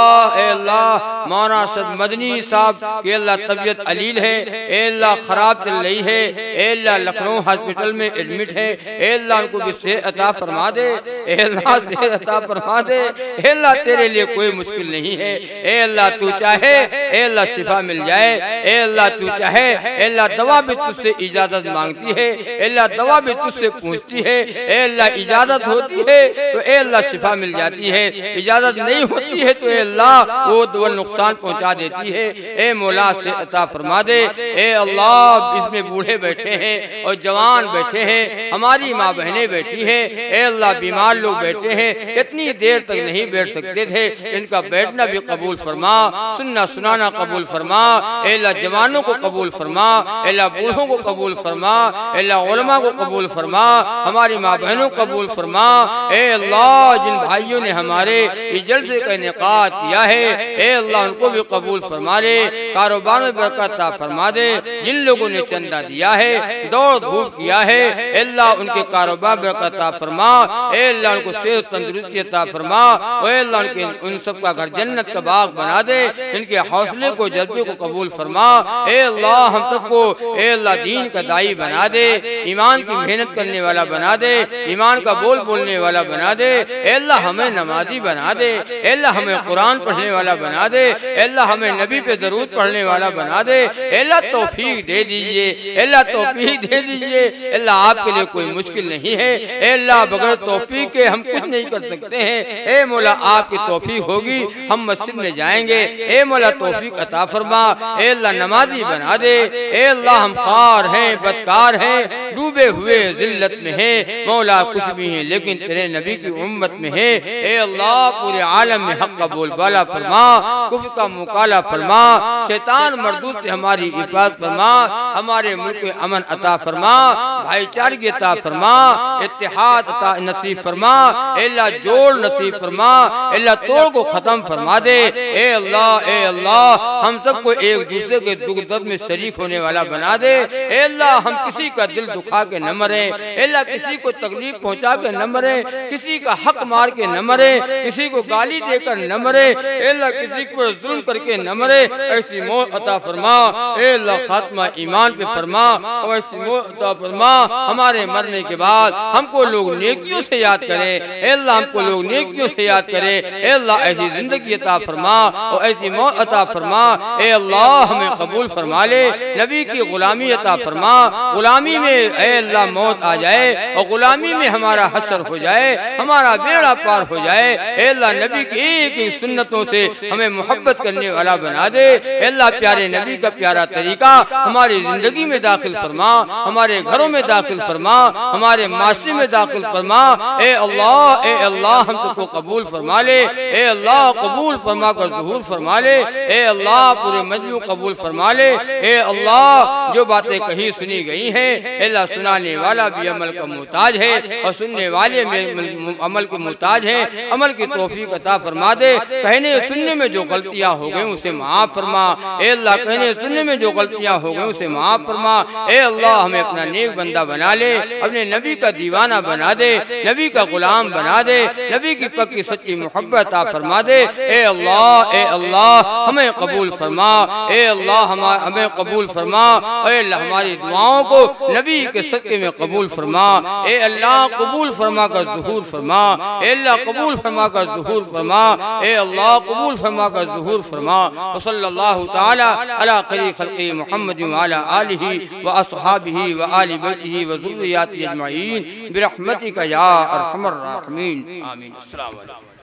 अल्लाह मौलाना सद मदनी साहब की अल्लाह तबीयत अलील है। ए अल्लाह खराब चल रही है। ए अल्लाह लखनऊ हॉस्पिटल में एडमिट है। ए अल्लाह उनको भी सेहत अता फरमा दे। ए अल्लाह सेहत अता फरमा दे। ए अल्लाह तेरे लिए कोई मुश्किल नहीं है। ए अल्लाह तू चाहे ए अल्लाह शिफा मिल जाए। ए अल्लाह तू चाहे ए अल्लाह दवा भी तुझसे इजाजत मांगती है। ए अल्लाह दवा भी तुझसे पूछती है। ए अल्लाह इजाजत होती है तो ए अल्लाह शिफा मिल जाती है। इजाजत नहीं होती है तो ए अल्लाह वो नुकसान पहुंचा देती है। ए मौला से अता फरमा दे। ए अल्लाह इसमें बूढ़े बैठे हैं और जवान बैठे हैं, हमारी माँ बहनें बैठी हैं। ए अल्लाह बीमार लोग बैठे हैं, इतनी देर तक नहीं बैठ सकते थे, इनका बैठना भी कबूल फरमा, सुनना सुनाना कबूल फरमा। ए अल्लाह जवानों को कबूल फरमा। ए अल्लाह बूढ़ों को कबूल फरमा। ए अल्लाह उलमा को कबूल फरमा। हमारी माँ बहनों को कबूल फरमा। ए अल्लाह जिन भाइयों ने हमारे इस जलसे का इनेकाद किया है ए अल्लाह उनको भी कबूल फरमा ले। कारोबार में बरकत फरमा दे। जिन लोगों ने चंदा दिया है, दौड़ धूप किया है, अल्लाह उनके कारोबार बरकत फरमा। ए अल्लाह उनको सेहत तंदुरुस्ती अता फरमा। ए अल्लाह उनके उन सब का घर जन्नत का बाग बना दे। इनके हौसले को जज्बे को कबूल फरमा। ए अल्लाह हम सबको ए अल्लाह दीन का दाई बना दे, ईमान की मेहनत करने वाला बना दे, ईमान का बोल बोलने वाला बना दे। ए अल्लाह हमें नमाजी बना दे। ए अल्लाह हमें कुरान पढ़ने वाला बना दे। ए अल्लाह हमें नबी पे दरूद पढ़ने वाला बना दे। ए अल्लाह तौफीक दे दीजिए। ए अल्लाह तौफीक दे दीजिए। अल्लाह आपके लिए कोई मुश्किल नहीं है। ए अल्लाह बगैर तौफीक के हम कुछ नहीं कर सकते हैं। ए मौला आपकी तौफीक होगी हम मस्जिद में जाएंगे। ए मौला तौफीक अता फरमा। ए अल्लाह नमाजी बना दे। ए अल्लाह हम खार हैं, बदकार हैं, डूबे हुए जिल्लत में हैं। मौला कुछ भी हैं लेकिन तेरे नबी की उम्मत में है। ए अल्लाह पूरे आलम में हक का बोलबाला फरमा, कुफ्र का मुकाला फरमा, शैतान मरदूद से हमारी हिफाजत फरमा, हमारे मुल्क में अमन अता फरमा, भाईचारगी अता फरमा, इत्तेहाद अता नसीब फरमा। अल्लाह जोड़ नसीब फरमा। अल्लाह तोड़ को खत्म फरमा दे। ए अल्लाह हम सबको एक दूसरे के दुख दर्द में शरीक होने वाला बना दे। ए अल्लाह हम किसी का दिल दुखा के न मरे। अल्लाह किसी को तकलीफ पहुंचा के न मरे, किसी का हक मार के न मरे, किसी को गाली देकर न मरे। अल्लाह किसी को जुल्म करके न मरे। ऐसी मौत अता फरमा। ए अल्लाह खात्मा ईमान पे फरमा और ऐसी मौत अता फरमा। हमारे मरने के बाद हमको लोग नेकियों से याद करे। ए अल्लाह हमको लोग नेकियों से याद करे। ए अल्लाह ऐसी जिंदगी अता फरमा और ऐसी मौत अता फरमा। ए अल्लाह हमें कबूल फरमा ले। नबी की गुलामी अता फरमा। गुलामी में ए अल्लाह मौत आ जाए और गुलामी में हमारा हश्र हो जाए, हमारा बेड़ा पार हो जाए। ए अल्लाह नबी की एक एक सुन्नतों से हमें मोहब्बत करने वाला बना दे। ए अल्लाह प्यारे नबी का प्यारा तरीका हमारी जिंदगी में दाखिल फरमा, हमारे घरों में दाखिल फरमा, हमारे माशरे में दाखिल फरमा। ए अल्लाह हम सबको कबूल फरमा ले। ए अल्लाह कबूल फरमा कर ज़हूर फरमा ले। ए अल्लाह पूरे मजमू कबूल फरमा ले। ए अल्लाह जो बातें कही सुनी गई हैं अल्लाह सुनाने वाला भी अमल का मोहताज है और सुनने वाले अमल के मोहताज है। अमल की तौफीक अता फरमा दे। कहने सुनने में जो गलतियां हो गई उसे माफ फरमा। ए अल्लाह कहने सुनने में जो गलतियां हो गई उसे माफ फरमा। ए अल्लाह हमें अपना नेक बंदा बना ले, अपने नबी का दीवाना बना दे, नबी का गुलाम बना दे, नबी की पक्की सच्ची मोहब्बत अता फरमा दे। ए अल्लाह हमें कबूल फरमा। ए अल्लाह हमें कबूल फरमा। ए अल्लाह हमारी दुआओं को नबी के सदके में कबूल फरमा। ए अल्लाह कबूल फरमा कर ज़हूर फरमा। ए अल्लाह कबूल फरमा कर ज़हूर फरमा। ए अल्लाह कबूल फरमा कर ज़हूर फरमा। सल्लल्लाहु तआला अला खैरि खल्क़ि मुहम्मद व अला आलिहि व अस्हाबिहि व आलि बैतिहि व ज़ुर्रिय्यतिहि अजमईन बिरहमतिका या अरहमर राहिमीन। आमीन। अस्सलामु अलैकुम।